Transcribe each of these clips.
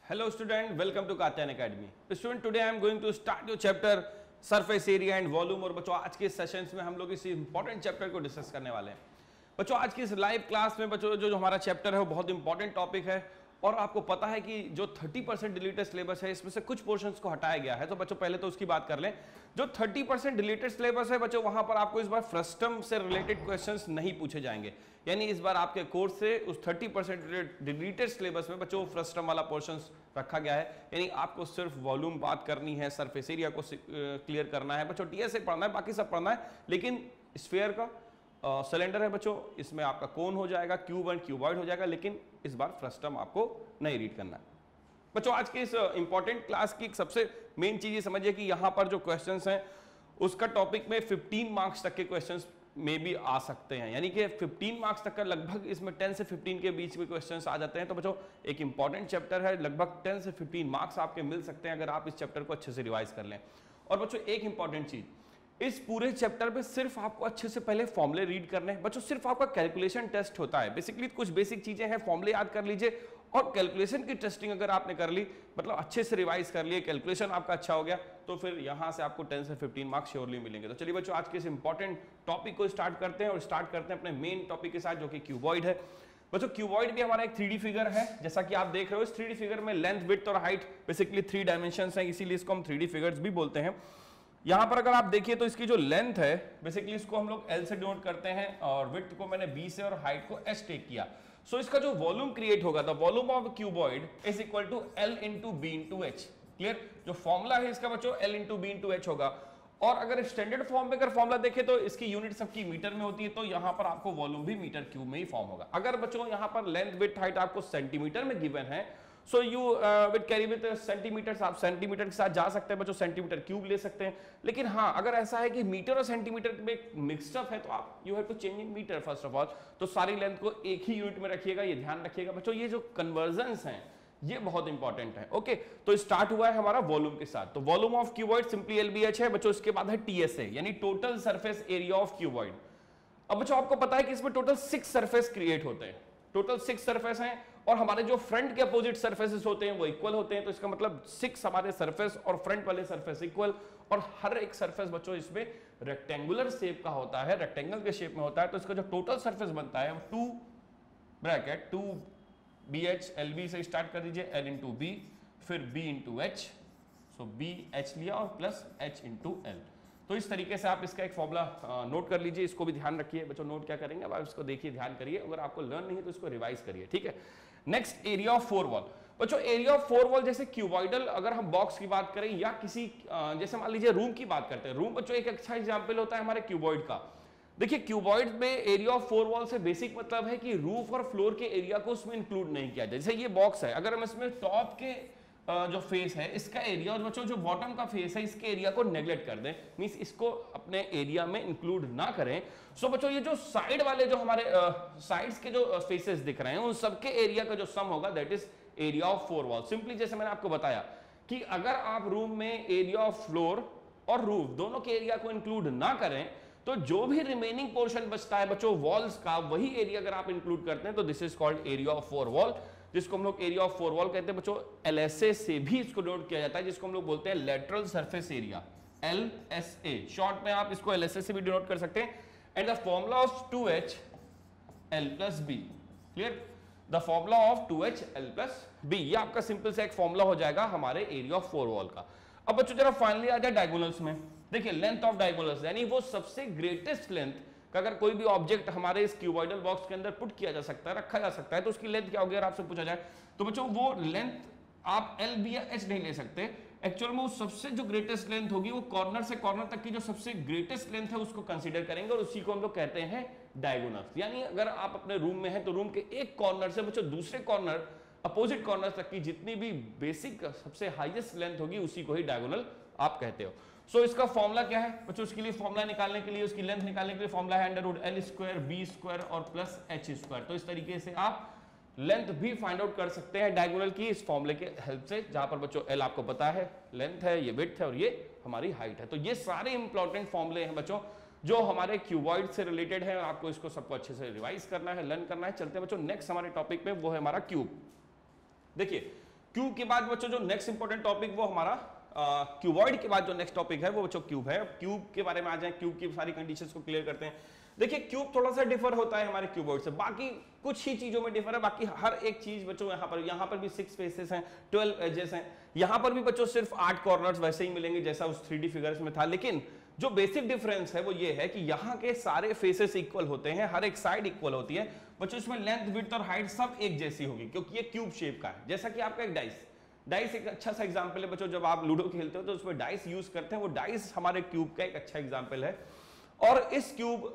Hello student, welcome to Katyan Academy. Student, today I am going to start your chapter surface area and volume। और बच्चों आज के sessions में हम लोग इस इंपॉर्टेंट चैप्टर को डिस्कस करने वाले हैं। बच्चों आज की इस लाइव क्लास में बच्चों जो हमारा चैप्टर है वो बहुत इंपॉर्टेंट टॉपिक है और आपको पता है कि जो 30% डिलीटेड सिलेबस है इसमें से कुछ पोर्शंस को हटाया गया है। तो बच्चों पहले तो उसकी बात कर लें। जो 30% डिलीटेड सिलेबस है बच्चों वहां पर आपको इस बार फ्रस्टम से रिलेटेड क्वेश्चंस नहीं पूछे जाएंगे, यानी इस बार आपके कोर्स से उस 30% डिलीटेड सिलेबस में बच्चों फ्रस्टम वाला पोर्शंस रखा गया है, यानी आपको सिर्फ वॉल्यूम बात करनी है, सरफेस एरिया को क्लियर करना है बच्चों, टीएसए पढ़ना है, बाकी सब पढ़ना है। लेकिन स्फीयर का सिलेंडर है बच्चों, इसमें आपका कोन हो जाएगा, क्यूब एंड क्यूबॉइड हो जाएगा, लेकिन इस बार फ्रस्टम आपको नहीं रीड करना है। बच्चों आज के इस इंपॉर्टेंट क्लास की सबसे मेन चीज ये समझिए कि यहां पर जो क्वेश्चंस हैं उसका टॉपिक में 15 मार्क्स तक के क्वेश्चंस में भी आ सकते हैं, यानी कि 15 मार्क्स तक का लगभग इसमें 10 से 15 के बीच में क्वेश्चंस आ जाते हैं। तो बच्चों एक इंपॉर्टेंट चैप्टर है, लगभग 10 से 15 मार्क्स आपके मिल सकते हैं अगर आप इस चैप्टर को अच्छे से रिवाइज कर लें। और बच्चों एक इंपॉर्टेंट चीज, इस पूरे चैप्टर में सिर्फ आपको अच्छे से पहले फॉर्मूले रीड करने हैं बच्चों, सिर्फ आपका कैलकुलेशन टेस्ट होता है। बेसिकली कुछ बेसिक चीजें हैं, फॉर्मूले याद कर लीजिए और कैलकुलेशन की टेस्टिंग अगर आपने कर ली, मतलब अच्छे से रिवाइज कर लिए, कैलकुलेशन आपका अच्छा हो गया, तो फिर यहां से आपको 10 से 15 मार्क्स श्योरली मिलेंगे। तो चलिए बच्चों आज के इस इंपॉर्टेंट टॉपिक को स्टार्ट करते हैं और स्टार्ट करते हैं अपने मेन टॉपिक के साथ जो कि क्यूबॉइड है। बच्चों क्यूबॉइड भी हमारा एक 3D फिगर है, जैसा कि आप देख रहे हो। इस 3D फिगर में लेंथ, विड्थ और हाइट बेसिकली 3 डायमेंशंस हैं, इसीलिए इसको हम 3D फिगर्स भी बोलते हैं। यहां पर अगर आप देखिए तो इसकी जो लेंथ है बेसिकली इसको हम लोग L से डिनोट करते हैं और विड्थ को मैंने B से और हाइट को S टेक किया। सो इसका जो वॉल्यूम क्रिएट होगा, the volume of cuboid is equal to L into B into H। Clear? जो फॉर्मूला है इसका बच्चों L into B into H होगा। और अगर स्टैंडर्ड फॉर्म में अगर फॉर्मूला देखें तो इसकी यूनिट सबकी मीटर में होती है, तो यहां पर आपको वॉल्यूम भी मीटर क्यूब में ही फॉर्म होगा। अगर बच्चों यहां पर लेंथ, विड्थ, हाइट आपको सेंटीमीटर में गिवन है, so you with carry with centimetres, आप सेंटीमीटर के साथ जा सकते हैं बच्चों, सेंटीमीटर क्यूब ले सकते हैं। लेकिन हाँ अगर ऐसा है कि मीटर और सेंटीमीटर में मिक्सअप है तो आप you have to change in metre first of all. तो सारी लेंथ को एक ही यूनिट में रखिएगा, ये ध्यान रखिएगा बच्चों। ये जो कन्वर्जन्स हैं ये बहुत इंपॉर्टेंट है। ओके तो स्टार्ट हुआ है हमारा वॉल्यूम के साथ। तो volume of cuboid simply LBH है बच्चों, इसके बाद है TSA यानी total surface area of cuboid. अब बच्चों आपको पता है कि इसमें टोटल 6 सरफेस क्रिएट होते हैं, टोटल 6 सरफेस हैं और हमारे जो फ्रंट के अपोजिट सरफेसेस होते हैं वो इक्वल होते हैं। तो इसका मतलब 6 हमारे सरफेस और फ्रंट वाले सरफेस इक्वल, और हर एक सरफेस बच्चों इसमें रेक्टेंगुलर शेप का होता है, रेक्टेंगल के शेप में होता है। तो इसका जो टोटल सरफेस बनता है 2 ब्रैकेट 2 BH LB से स्टार्ट कर दीजिए, L इंटू B फिर B into H, so BH लिया और प्लस H इंटू L। तो इस तरीके से आप इसका एक फॉर्मूला नोट कर लीजिए, इसको भी ध्यान रखिए बच्चों। नोट क्या करेंगे अब आप इसको देखिए, ध्यान करिए, अगर आपको लर्न नहीं है तो इसको रिवाइज करिए, ठीक है। नेक्स्ट एरिया ऑफ 4 वॉल बच्चों, एरिया ऑफ 4 वॉल जैसे क्यूबॉइडल अगर हम बॉक्स की बात करें या किसी जैसे मान लीजिए रूम की बात करते हैं, रूम बच्चों एक अच्छा एग्जाम्पल होता है हमारे क्यूबॉइड का। देखिए क्यूबॉइड में एरिया ऑफ 4 वॉल से बेसिक मतलब है कि रूफ और फ्लोर के एरिया को उसमें इंक्लूड नहीं किया जाए। जैसे ये बॉक्स है, अगर हम इसमें टॉप के जो फेस है इसका एरिया और बच्चों जो बॉटम का फेस है इसके एरिया को नेग्लेक्ट कर दें, मींस इसको अपने एरिया में इंक्लूड ना करें। सो बच्चों ये जो साइड वाले जो हमारे साइड्स के जो फेसेस दिख रहे हैं उन सबके एरिया का जो सम होगा that is area of 4 wall. Simply जैसे मैंने आपको बताया कि अगर आप रूम में एरिया ऑफ फ्लोर और रूफ दोनों के एरिया को इंक्लूड ना करें तो जो भी रिमेनिंग पोर्शन बचता है बच्चों वॉल्स का, वही एरिया अगर आप इंक्लूड करते हैं तो this is called area of 4 wall, जिसको हम लोग एरिया ऑफ 4 वॉल कहते हैं बच्चों। LSA से भी इसको नोट किया जाता है, जिसको हम लोग बोलते हैं lateral surface area, LSA short में आप इसको LSA से भी डिनोट कर सकते हैं। And the formula of 2H L plus B, clear? The formula of 2H L plus B, ये आपका सिंपल सा एक फॉर्मूला हो जाएगा हमारे एरिया ऑफ 4 वॉल का। अब बच्चों जरा फाइनली आ जाए डायगोनल्स में। देखिए लेंथ ऑफ डायगोनल्स यानी वो सबसे ग्रेटेस्ट लेंथ का अगर कोई भी ऑब्जेक्ट हमारे इस क्यूबॉइडल बॉक्स के अंदर पुट किया जा सकता है, रखा जा सकता है, तो उसकी लेंथ क्या होगी अगर आपसे पूछा जाए तो बच्चों वो लेंथ आप L B या H नहीं ले सकते। एक्चुअल में वो सबसे जो ग्रेटेस्ट लेंथ होगी वो कॉर्नर से कॉर्नर तक की जो सबसे ग्रेटेस्ट लेंथ है उसको कंसीडर करेंगे और उसी को हम लोग कहते हैं डायगोनल्स। यानी अगर आप अपने रूम में हैं तो रूम के एक कॉर्नर से बच्चों दूसरे कॉर्नर अपोजिट कॉर्नर तक की जितनी भी बेसिक सबसे हाईएस्ट लेंथ होगी उसी को ही डायगोनल आप कहते हो। सो इसका फॉर्मूला क्या है बच्चों, उसके लिए फॉर्मूला निकालने के लिए, उसकी लेंथ निकालने के लिए फॉर्मूला है √L स्क्वायर B स्क्वायर और प्लस H स्क्वायर। तो इस तरीके से आप लेंथ भी फाइंड आउट कर सकते हैं डायगोनल की इस फॉर्मूले के हेल्प से, जहां पर बच्चों L आपको पता है लेंथ है, ये विड्थ है और ये हमारी हाइट है। तो ये सारे इंपॉर्टेंट फॉर्मूले हैं बच्चों जो हमारे क्यूबॉइड से रिलेटेड है, आपको इसको सबको अच्छे से रिवाइज करना है, लर्न करना है। चलते हैं बच्चों नेक्स्ट हमारे टॉपिक में, वो है हमारा क्यूब। देखिए क्यूब के बाद बच्चों जो नेक्स्ट इंपॉर्टेंट टॉपिक वो हमारा क्यूबॉइड के बाद जो नेक्स्ट टॉपिक है वो बच्चों क्यूब है। क्यूब के बारे में आ जाए, क्यूब की सारी कंडीशंस को क्लियर करते हैं। देखिए क्यूब थोड़ा सा डिफर होता है हमारे क्यूबॉइड से, बाकी कुछ ही चीजों में डिफर है, बाकी हर एक चीज बच्चों यहाँ पर भी 6 फेसेस हैं, 12 एजेस हैं। यहाँ पर भी बच्चों सिर्फ 8 कॉर्नर्स वैसे ही मिलेंगे जैसा उस 3D फिगर्स में था, लेकिन जो बेसिक डिफरेंस है वो ये है कि यहाँ के सारे फेसेस इक्वल होते हैं, हर एक साइड इक्वल होती है बच्चों। इसमें लेंथ, विड्थ और हाइट सब एक जैसी होगी क्योंकि ये क्यूब शेप का है। जैसा कि आपका एक डाइस एक अच्छा सा एग्जांपल है बच्चों, जब आप लूडो खेलते हो तो उसमें डाइस यूज करते हैं, वो डाइस हमारे क्यूब का एक अच्छा एग्जांपल है। और इस क्यूब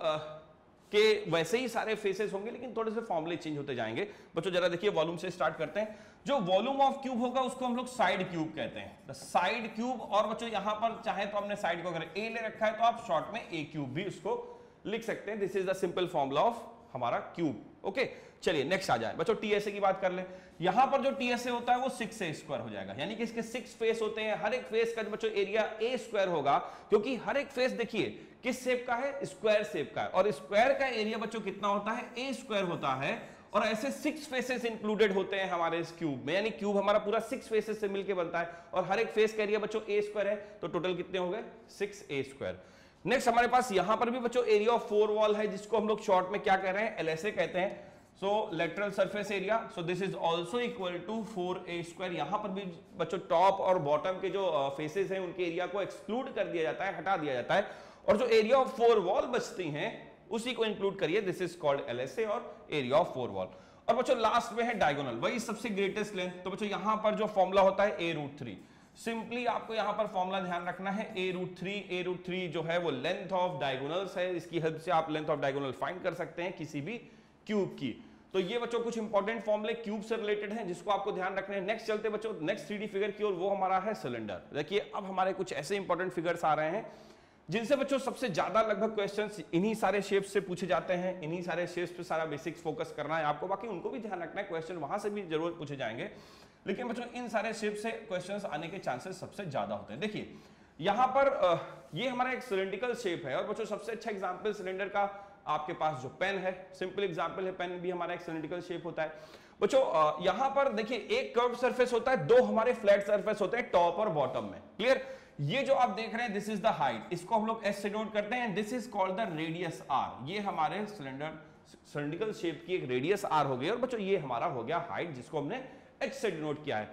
के वैसे ही सारे फेसेस होंगे लेकिन थोड़े से फॉर्मूले चेंज होते जाएंगे बच्चों। जरा देखिए वॉल्यूम से स्टार्ट करते हैं। जो वॉल्यूम ऑफ क्यूब होगा उसको हम लोग साइड क्यूब कहते हैं, द साइड क्यूब। और बच्चों यहां पर चाहे तो हमने साइड को अगर ए ले रखा है तो आप शॉर्ट में ए क्यूब भी उसको लिख सकते हैं। This is the simple formula of हमारा क्यूब। ओके, चलिए नेक्स्ट आ जाए बच्चों, टीएसए की बात कर ले। यहां पर जो टीएसए होता है वो 6a स्क्वायर हो जाएगा, यानी कि इसके 6 फेस होते हैं। हर एक फेस का बच्चों एरिया a स्क्वायर होगा क्योंकि हर एक फेस देखिए किस शेप का है, स्क्वायर शेप का है। और स्क्वायर का एरिया बच्चों कितना होता है, a स्क्वायर होता है। और ऐसे 6 फेसेस इंक्लूडेड होते हैं हमारे इस क्यूब में, यानी क्यूब हमारा पूरा 6 फेसेस से मिलकर बनता है। और हर एक फेस का एरिया बच्चों a स्क्वायर है, तो टोटल कितने हो गए 6a स्क्वायर। नेक्स्ट हमारे पास यहां पर भी बच्चों एरिया ऑफ 4 वॉल है, जिसको हम लोग शॉर्ट में क्या कह रहे हैं, LSA कहते हैं। So lateral surface area, so this is also equal to 4a square. यहां पर भी बच्चों टॉप और बॉटम के जो फेसेस हैं उनके एरिया को एक्सक्लूड कर दिया जाता है, हटा दिया जाता है। और जो एरिया ऑफ 4 वॉल बचती हैं उसी को इंक्लूड करिए, दिस इज कॉल्ड LSA और एरिया ऑफ 4 वॉल। और बच्चों लास्ट में है डायगोनल, वही सबसे ग्रेटेस्ट लेंथ। तो बच्चों यहां पर जो फॉर्मूला होता है a√3, सिंपली आपको यहां पर फॉर्मूला ध्यान रखना है a√3 जो है वो लेंथ ऑफ डायगोनल्स है। इसकी हेल्प से आप लेंथ ऑफ डायगोनल फाइंड कर सकते हैं किसी भी क्यूब की। तो ये बच्चों कुछ इंपॉर्टेंट फॉर्मूले क्यूब से रिलेटेड हैं जिसको आपको ध्यान रखना है। नेक्स्ट चलते बच्चों नेक्स्ट 3D फिगर की ओर, वो हमारा है सिलेंडर। देखिए अब हमारे कुछ ऐसे इंपॉर्टेंट फिगर्स आ रहे हैं जिनसे बच्चों सबसे ज्यादा लगभग क्वेश्चंस इन्हीं सारे शेप्स से पूछे जाते हैं। इन्हीं सारे शेप्स पे सारा बेसिक्स फोकस करना है आपको, बाकी उनको भी ध्यान रखना है, क्वेश्चन वहां से भी जरूर पूछे जाएंगे। लेकिन बच्चों इन सारे शेप से क्वेश्चंस आने के चांसेस सबसे ज्यादा होते हैं। देखिए यहां पर ये हमारा एक सिलेंड्रिकल शेप है। और बच्चों सबसे अच्छा एग्जांपल सिलेंडर का आपके पास जो पेन है, सिंपल एग्जांपल है, पेन भी हमारा एक सिलेंड्रिकल शेप होता है। बच्चों यहां पर देखिए एक कर्व सरफेस होता है, 2 हमारे फ्लैट सरफेस होते हैं टॉप और बॉटम में। क्लियर? ये जो आप देख रहे हैं दिस इज द हाइट, इसको हम लोग s से डिनोट करते हैं। This is called the radius r। ये हमारे सिलेंड्रिकल शेप की एक रेडियस r हो गई। और बच्चों ये हमारा हो गया हाइट, जिसको हमने h से डिनोट किया है।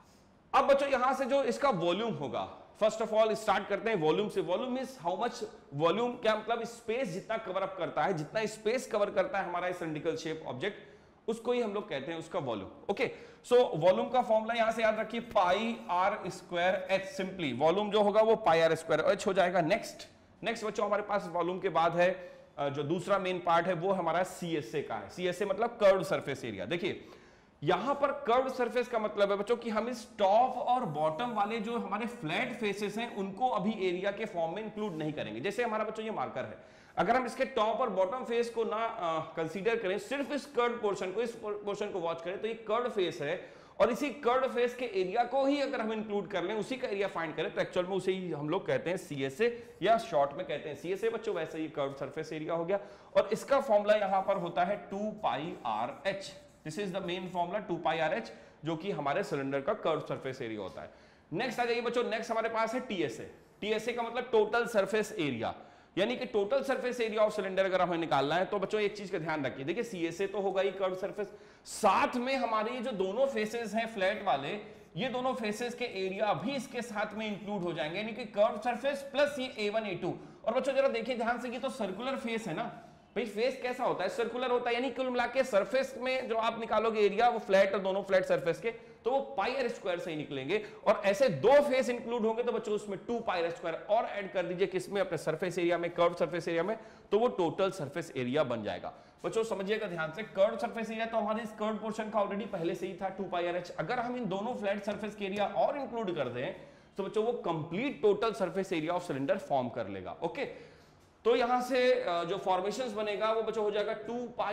अब बच्चों यहां से जो इसका वॉल्यूम होगा, फर्स्ट ऑफ ऑल स्टार्ट करते हैं वॉल्यूम से। Volume is how much, volume क्या मतलब स्पेस जितना कवर अप करता है, जितना स्पेस कवर करता है हमारा सिलेंड्रिकल शेप ऑब्जेक्ट, उसको ही हम लोग कहते हैं उसका वॉल्यूम। ओके, सो वॉल्यूम का फॉर्मूला यहां से याद रखिए pi R square H. Simply volume जो होगा वो पाई आर स्क्वायर एच हो जाएगा। नेक्स्ट बच्चों हमारे पास वॉल्यूम के बाद है जो दूसरा मेन पार्ट है वो हमारा CSA का है। CSA मतलब कर्व्ड सरफेस एरिया। देखिए यहां पर कर्व सरफेस का मतलब है बच्चों कि हम इस टॉप और बॉटम वाले जो हमारे फ्लैट फेसेस हैं उनको अभी एरिया के फॉर्म में इंक्लूड नहीं करेंगे। जैसे हमारा बच्चों ये मार्कर है, अगर हम इसके टॉप और बॉटम फेस को ना कंसीडर करें, सिर्फ इस कर्व पोर्शन को, इस पोर्शन को वॉच करें, तो ये कर्व फेस है। और इसी कर्व फेस के एरिया को ही अगर हम इंक्लूड कर लें, उसी का एरिया फाइंड करें, तो एक्चुअल में उसे ही हम लोग कहते हैं CSA या शॉर्ट में कहते हैं CSA। बच्चों वैसे ही कर्व सरफेस एरिया हो गया। और इसका फॉर्मूला यहां पर होता है 2πRh। This is the main formula 2πRh, जो कि हमारे सिलेंडर का कर्व सरफेस एरिया होता है। नेक्स्ट आ जाइए बच्चों, नेक्स्ट हमारे पास है TSA। TSA का मतलब टोटल सरफेस एरिया, यानी कि total surface area of cylinder अगर हमें निकालना है तो बच्चों एक चीज का ध्यान रखिए। देखिए CSA तो होगा ही कर्व सरफेस, साथ में हमारे जो दोनों फेसेस हैं फ्लैट वाले, ये दोनों फेसेस के एरिया भी इसके साथ में इंक्लूड हो जाएंगे, यानी कि कर्व सरफेस प्लस ये A1 A2। और बच्चों जरा देखिए ध्यान से, ये तो सर्कुलर फेस है ना भाई, फेस कैसा होता है, सर्कुलर होता है, यानी कुल मिला के सरफेस में जो आप निकालोगे एरिया वो फ्लैट और दोनों फ्लैट सरफेस के, तो वो पाई आर स्क्वायर से ही निकलेंगे। और ऐसे 2 फेस इंक्लूड होंगे तो बच्चों उसमें 2 पाई आर स्क्वायर और ऐड कर दीजिए किसमें, अपने सरफेस एरिया में, कर्व सरफेस एरिया में, तो वो टोटल सरफेस एरिया बन जाएगा। बच्चों समझिएगा ध्यान से, कर्व सरफेस एरिया तो हमारे इस कर्व पोर्शन का ऑलरेडी पहले से ही था 2πRh। अगर हम इन दोनों फ्लैट सरफेस के एरिया और इंक्लूड कर दें तो बच्चों वो complete total surface area of cylinder form कर लेगा। ओके, तो यहां से जो फॉर्मेशंस बनेगा वो बच्चों हो जाएगा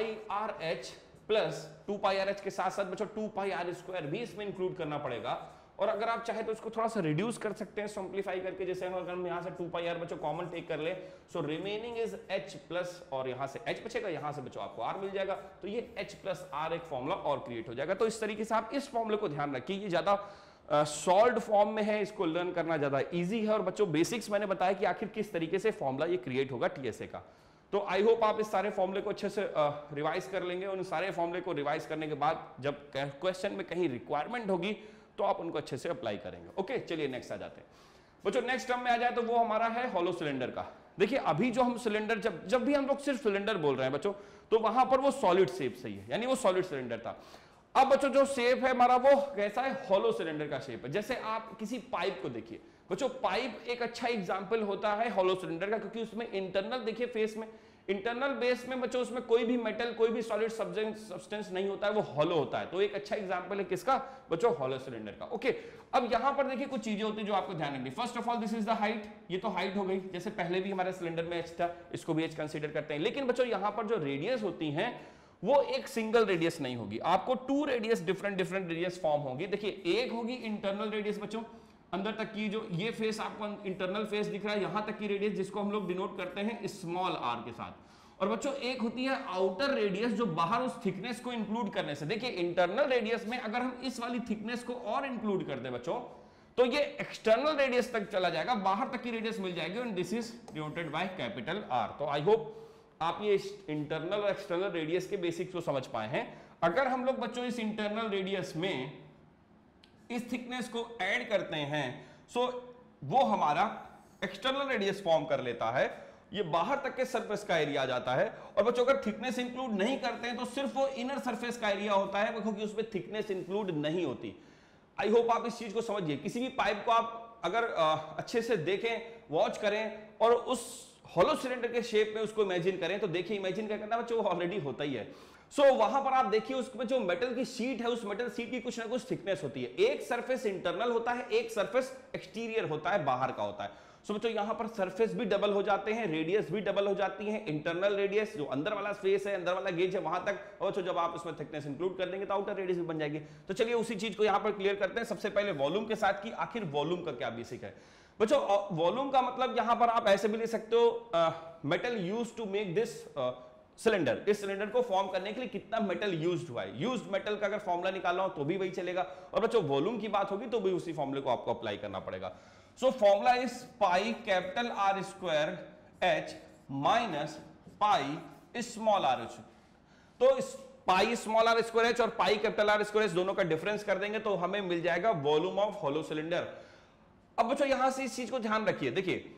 2πRh प्लस 2πRh के साथ साथ बच्चों 2πr स्क्वायर भी इसमें इंक्लूड करना पड़ेगा। और अगर आप चाहे तो इसको थोड़ा सा रिड्यूस कर सकते हैं सिंप्लीफाई करके, जैसे अगर हम यहाँ से 2πr बच्चों कॉमन टेक कर ले, so remaining is h plus, और यहाँ से h बचेगा, यहाँ से बच्चों आपको r मिल जाएगा, तो ये h प्लस r एक फॉर्मूला और क्रिएट हो जाएगा। तो इस तरीके से आप इस फॉर्मूले को ध्यान रखिए, ये ज्यादा सॉल्व फॉर्म में है, इसको लर्न करना ज्यादा इजी है। और बच्चों बेसिक्स मैंने बताया कि आखिर किस तरीके से फॉर्मूला ये क्रिएट होगा टीएसए का। तो आई होप आप इस सारे फॉर्मूले को अच्छे से रिवाइज कर लेंगे। उन सारे फॉर्मूले को रिवाइज करने के बाद जब क्वेश्चन में कहीं रिक्वायरमेंट होगी तो आप उनको अच्छे से अप्लाई करेंगे। ओके, चलिए नेक्स्ट आ जाते हैं बच्चों। नेक्स्ट टर्म में आ जाए तो वो हमारा है हॉलो सिलेंडर का। देखिए अभी जो हम सिलेंडर, जब भी हम लोग सिर्फ सिलेंडर बोल रहे हैं बच्चों, तो वहां पर वो सॉलिड शेप सही है, यानी वो सॉलिड सिलेंडर था। अब बच्चों जो शेप है हमारा वो कैसा है, हॉलो सिलेंडर का शेप है। जैसे आप किसी पाइप को देखिए बच्चों, पाइप एक अच्छा एग्जांपल होता है हॉलो सिलेंडर का, क्योंकि उसमें इंटरनल देखिए फेस में, इंटरनल बेस में बच्चों उसमें कोई भी मेटल, कोई भी सॉलिड सब्सटेंस नहीं होता है, वो हॉलो होता है। तो एक अच्छा एग्जांपल है किसका बच्चों, हॉलो सिलेंडर का। ओके, अब यहां पर देखिए कुछ चीजें होती है जो आपको ध्यान रखनी। First of all this is the height, ये तो हाइट हो गई, जैसे पहले भी हमारे सिलेंडर में h था, इसको भी h कंसीडर करते हैं। लेकिन बच्चों यहां पर जो रेडियस होती है वो एक सिंगल रेडियस नहीं होगी, आपको 2 रेडियस डिफरेंट रेडियस फॉर्म होगी। देखिए एक होगी इंटरनल रेडियस बच्चों, अंदर तक की जो ये फेस आपको इंटरनल फेस दिख रहा है, यहां तक की रेडियस जिसको हम लोग डिनोट करते हैं स्मॉल r के साथ। और बच्चों एक होती है आउटर रेडियस, जो बाहर उस थिकनेस को इंक्लूड करने से, देखिए इंटरनल रेडियस में अगर हम इस वाली थिकनेस को और इंक्लूड कर दें बच्चों, तो ये एक्सटर्नल रेडियस तक चला जाएगा, बाहर तक की रेडियस मिल जाएगी, and this is denoted by capital R। तो आई होप आप ये इंटरनल और एक्सटर्नल रेडियस के बेसिक्स को समझ पाए हैं। अगर हम लोग बच्चों इस इंटरनल रेडियस में इस थिकनेस को ऐड करते हैं, सो वो हमारा एक्सटर्नल रेडियस फॉर्म कर लेता है, ये बाहर तक के सरफेस का एरिया आ जाता है। और बच्चों अगर थिकनेस इंक्लूड नहीं करते हैं तो सिर्फ वो इनर सरफेस का एरिया होता है, क्योंकि उसमें थिकनेस इंक्लूड नहीं होती। आई होप आप इस चीज को समझिए। किसी भी पाइप को आप अगर अच्छे से देखें, वॉच करें और उस हॉलो सिलेंडर के शेप में उसको इमेजिन करें, तो देखिए इमेजिन क्या करना बच्चों, वो ऑलरेडी होता ही है। सो वहां पर आप देखिए उसमें जो मेटल की शीट है, उस मेटल शीट की कुछ ना कुछ थिकनेस होती है। एक सरफेस इंटरनल होता है, एक सरफेस एक्सटीरियर होता है, बाहर का होता है। सो बच्चों यहां पर सरफेस भी डबल हो जाते हैं, रेडियस भी डबल हो जाती है। इंटरनल रेडियस जो अंदर वाला फेस है, अंदर वाला गेज है, वहां तक, और बच्चों जब आप उसमें थिकनेस इंक्लूड कर देंगे तो आउटर रेडियस भी बन जाएगी। तो चलिए उसी चीज को यहां पर क्लियर करते हैं। सबसे पहले वॉल्यूम के साथ कि आखिर वॉल्यूम का क्या बेसिक है बच्चों। वॉल्यूम का मतलब यहां पर आप ऐसे भी ले सकते हो, metal used to make this cylinder, इस सिलेंडर को फॉर्म करने के लिए कितना मेटल यूज्ड हुआ है। यूज्ड मेटल का अगर फॉर्मूला निकालना हो तो भी वही चलेगा, और बच्चों वॉल्यूम की बात होगी तो भी उसी फॉर्मूले को आपको अप्लाई करना पड़ेगा। So formula is pi capital R square H minus pi small r। तो इस pi small r square H और pi capital R square H दोनों का डिफरेंस कर देंगे तो हमें मिल जाएगा वॉल्यूम ऑफ हॉलो सिलेंडर। अब बच्चों यहां से इस चीज को ध्यान रखिए, देखिए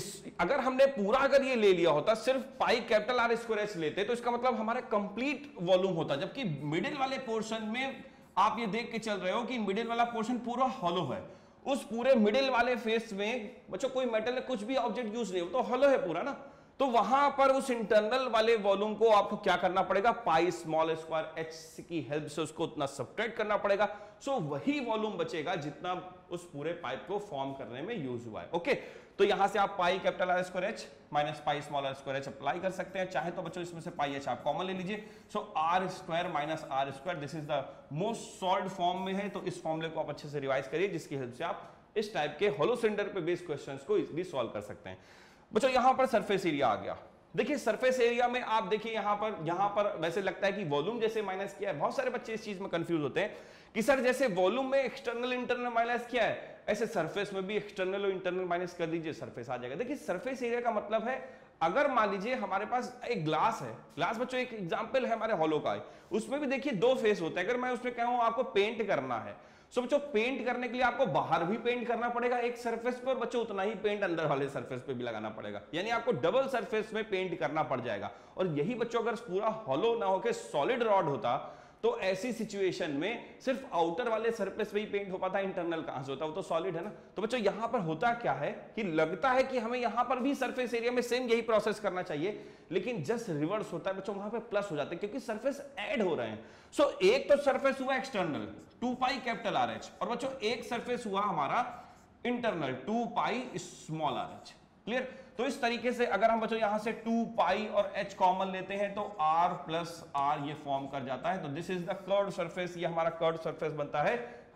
अगर हमने पूरा अगर ये ले लिया होता, सिर्फ pi capital R square H लेते, तो इसका मतलब हमारा कंप्लीट वॉल्यूम होता। जबकि मिडिल वाले पोर्शन में आप ये देख के चल रहे हो कि मिडिल वाला पोर्शन पूरा हॉलो है, उस पूरे मिडिल वाले फेस में बच्चों कोई मेटल कुछ भी ऑब्जेक्ट यूज नहीं हो, तो हॉलो है पूरा ना। तो वहां पर उस इंटरनल वाले वॉल्यूम को आपको क्या करना पड़ेगा, पाई स्मॉल स्क्वायर H की हेल्प से उसको उतना सब्ट्रैक्ट करना पड़ेगा। सो वही वॉल्यूम बचेगा जितना उस पूरे पाइप को फॉर्म करने में यूज हुआ है। ओके, तो यहां से आप pi capital R square H minus pi small r square H apply कर सकते हैं। चाहे तो बच्चों इसमें से पाई H आप कॉमन ले लीजिए। So R square minus R square, this is the most solved form में है, तो इस फॉर्मूले को आप अच्छे से रिवाइज करिए, जिसकी हेल्प से आप इस टाइप के हॉलो सिलेंडर पे बेस्ड क्वेश्चंस को इजीली सॉल्व कर सकते हैं। बच्चों यहां पर सरफेस एरिया आ गया। देखिए सरफेस एरिया में आप देखिए यहां पर वैसे लगता है कि वॉल्यूम जैसे माइनस किया है। बहुत सारे बच्चे इस चीज में कंफ्यूज होते हैं कि सर जैसे वॉल्यूम में एक्सटर्नल इंटरनल माइनस किया है, ऐसे सरफेस में भी एक्सटर्नल और इंटरनल माइनस कर दीजिए, सरफेस आ जाएगा। देखिए सरफेस एरिया का मतलब है, अगर मान लीजिए हमारे पास एक ग्लास है, ग्लास बच्चों एक एग्जांपल है हमारे हॉलो का, उसमें भी देखिए 2 फेस होते हैं। अगर मैं उसमें कहूं आपको पेंट करना है, सो बच्चों पेंट करने के लिए आपको बाहर भी पेंट करना पड़ेगा एक सरफेस पर, बच्चों उतना ही पेंट अंदर वाले सरफेस पे भी लगाना पड़ेगा, यानी आपको डबल सरफेस में पेंट करना पड़ जाएगा। और यही बच्चों अगर पूरा हॉलो ना होकर सॉलिड रॉड होता तो ऐसी सिचुएशन में सिर्फ आउटर वाले सरफेस पे ही पेंट हो पाता, इंटरनल कहां से होता, वो तो सॉलिड है ना। तो बच्चों यहां पर होता क्या है कि लगता है कि हमें यहां पर भी सरफेस एरिया में सेम यही प्रोसेस करना चाहिए, लेकिन जस्ट रिवर्स होता है बच्चों, वहां पे प्लस हो जाते हैं क्योंकि सरफेस ऐड हो रहे हैं। सो एक तो सरफेस हुआ एक्सटर्नल 2 पाई कैपिटल RH, और बच्चों एक सरफेस हुआ हमारा internal 2 pi small RH। Clear? तो इस तरीके से अगर हम बच्चों यहां से 2 पाई और H कॉमन लेते हैं तो R प्लस R ये फॉर्म कर जाता है। तो this is the curved surface, ये हमारा कर्व्ड सरफेस बनता है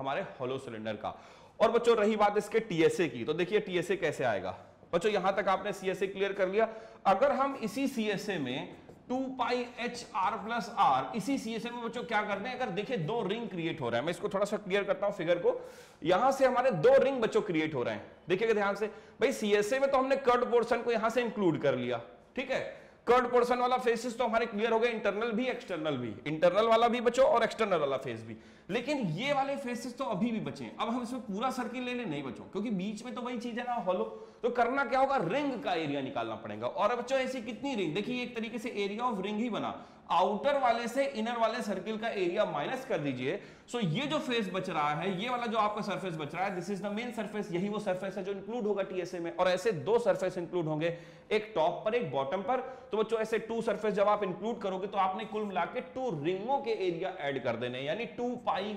हमारे हॉलो सिलेंडर का। और बच्चों रही बात इसके टीएसए की, तो देखिए टीएसए कैसे आएगा। बच्चों यहां तक आपने सीएसए क्लियर कर लिया। अगर हम इसी सीएसए में 2 pi H R plus R, इसी सीएसए में बच्चों क्या करते हैं, अगर देखिए दो रिंग क्रिएट हो रहा है, मैं इसको थोड़ा सा क्लियर करता हूं फिगर को। यहां से हमारे दो रिंग बच्चों क्रिएट हो रहे हैं, देखिएगा ध्यान से। भाई सीएसए में तो हमने कर्ड पोर्शन को यहां से इंक्लूड कर लिया, ठीक है। कर्ड पोर्शन वाला फेसेस तो हमारे क्लियर हो गए, इंटरनल भी एक्सटर्नल भी, इंटरनल वाला भी बच्चों और एक्सटर्नल वाला फेस भी। लेकिन ये वाले फेसेस तो अभी भी बचे हैं। अब हम इसमें पूरा सर्किल ले ले नहीं बच्चों, क्योंकि बीच में तो वही चीज है ना हॉलो। तो करना क्या होगा, रिंग का एरिया निकालना पड़ेगा। और बच्चों ऐसी कितनी रिंग, देखिए एक तरीके से एरिया ऑफ रिंग ही बना, आउटर वाले से इनर वाले सर्किल का एरिया माइनस कर दीजिए। सो ये जो फेस बच रहा है, ये वाला जो आपका सरफेस बच रहा है, this is the main surface, यही वो सरफेस है जो इंक्लूड होगा टीएसए में। और ऐसे दो सरफेस इंक्लूड होंगे, एक टॉप पर एक बॉटम पर। तो बच्चों ऐसे 2 सरफेस जब आप इंक्लूड करोगे तो आपने कुल मिला के 2 रिंगों के एरिया ऐड कर देने, यानी 2 pi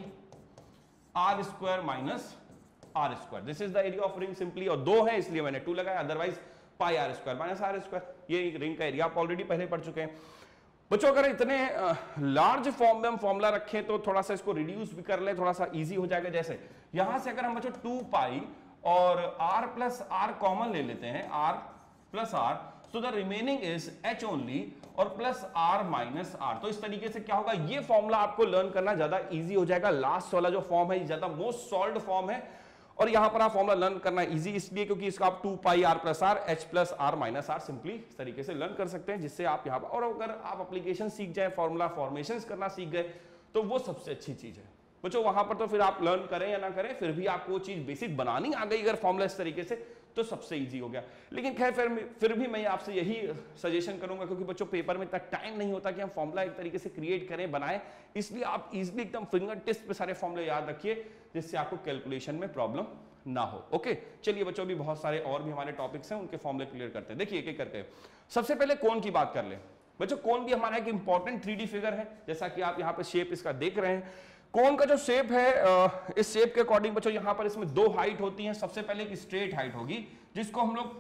R square minus R square, this is the area of ring simply. और 2 है इसलिए मैंने 2 लगाया, otherwise pi R square minus R square, ये रिंग का एरिया आप ऑलरेडी पहले पढ़ चुके हैं। बच्चों अगर इतने लार्ज फॉर्म में हम फॉर्मूला रखें तो थोड़ा सा इसको रिड्यूस भी कर ले, थोड़ा सा इजी हो जाएगा। जैसे यहां से अगर हम बच्चों 2 पाई और r प्लस आर कॉमन ले लेते हैं, r plus R, so the remaining is h only और प्लस r माइनस r। तो इस तरीके से क्या होगा, ये फॉर्मूला आपको लर्न करना ज्यादा इजी हो जाएगा। लास्ट वाला जो फॉर्म है ज्यादा मोस्ट सॉल्व्ड फॉर्म है, और यहां पर आप फॉर्मूला लर्न करना इजी इसलिए क्योंकि इसका आप 2 pi r plus R, h plus R minus R simply इस तरीके से लर्न कर सकते हैं, जिससे आप यहां पर, और अगर आप एप्लीकेशन सीख जाए, फॉर्मूला फॉर्मेशंस करना सीख गए तो वो सबसे अच्छी चीज है बच्चों। वहां पर तो फिर आप लर्न करें या ना करें, फिर भी आपको वो चीज बेसिक बनानी आ गई अगर फॉर्मूला इस तरीके से, तो सबसे इजी हो गया। लेकिन खैर फिर भी मैं आपसे यही सजेशन करूंगा, क्योंकि बच्चों पेपर में इतना टाइम नहीं होता कि हम फॉर्मूला एक तरीके से क्रिएट करें, बनाएं, इसलिए आप इजीली एकदम फिंगर टिप्स पे सारे फॉर्मूले याद रखिए, जिससे आपको कैलकुलेशन में प्रॉब्लम ना हो। ओके चलिए बच्चों, भी बहुत सारे और भी हमारे टॉपिक्स हैं, उनके फॉर्मूले क्लियर करते हैं। देखिए एक एक करके सबसे पहले कोण की बात कर ले बच्चों। कोण भी हमारा एक इंपॉर्टेंट 3D फिगर है, जैसा कि आप यहाँ पे शेप इसका देख रहे हैं। कोण का जो शेप है, इस शेप के अकॉर्डिंग बच्चों यहाँ पर इसमें 2 हाइट होती हैं। सबसे पहले एक स्ट्रेट हाइट होगी, जिसको हम लोग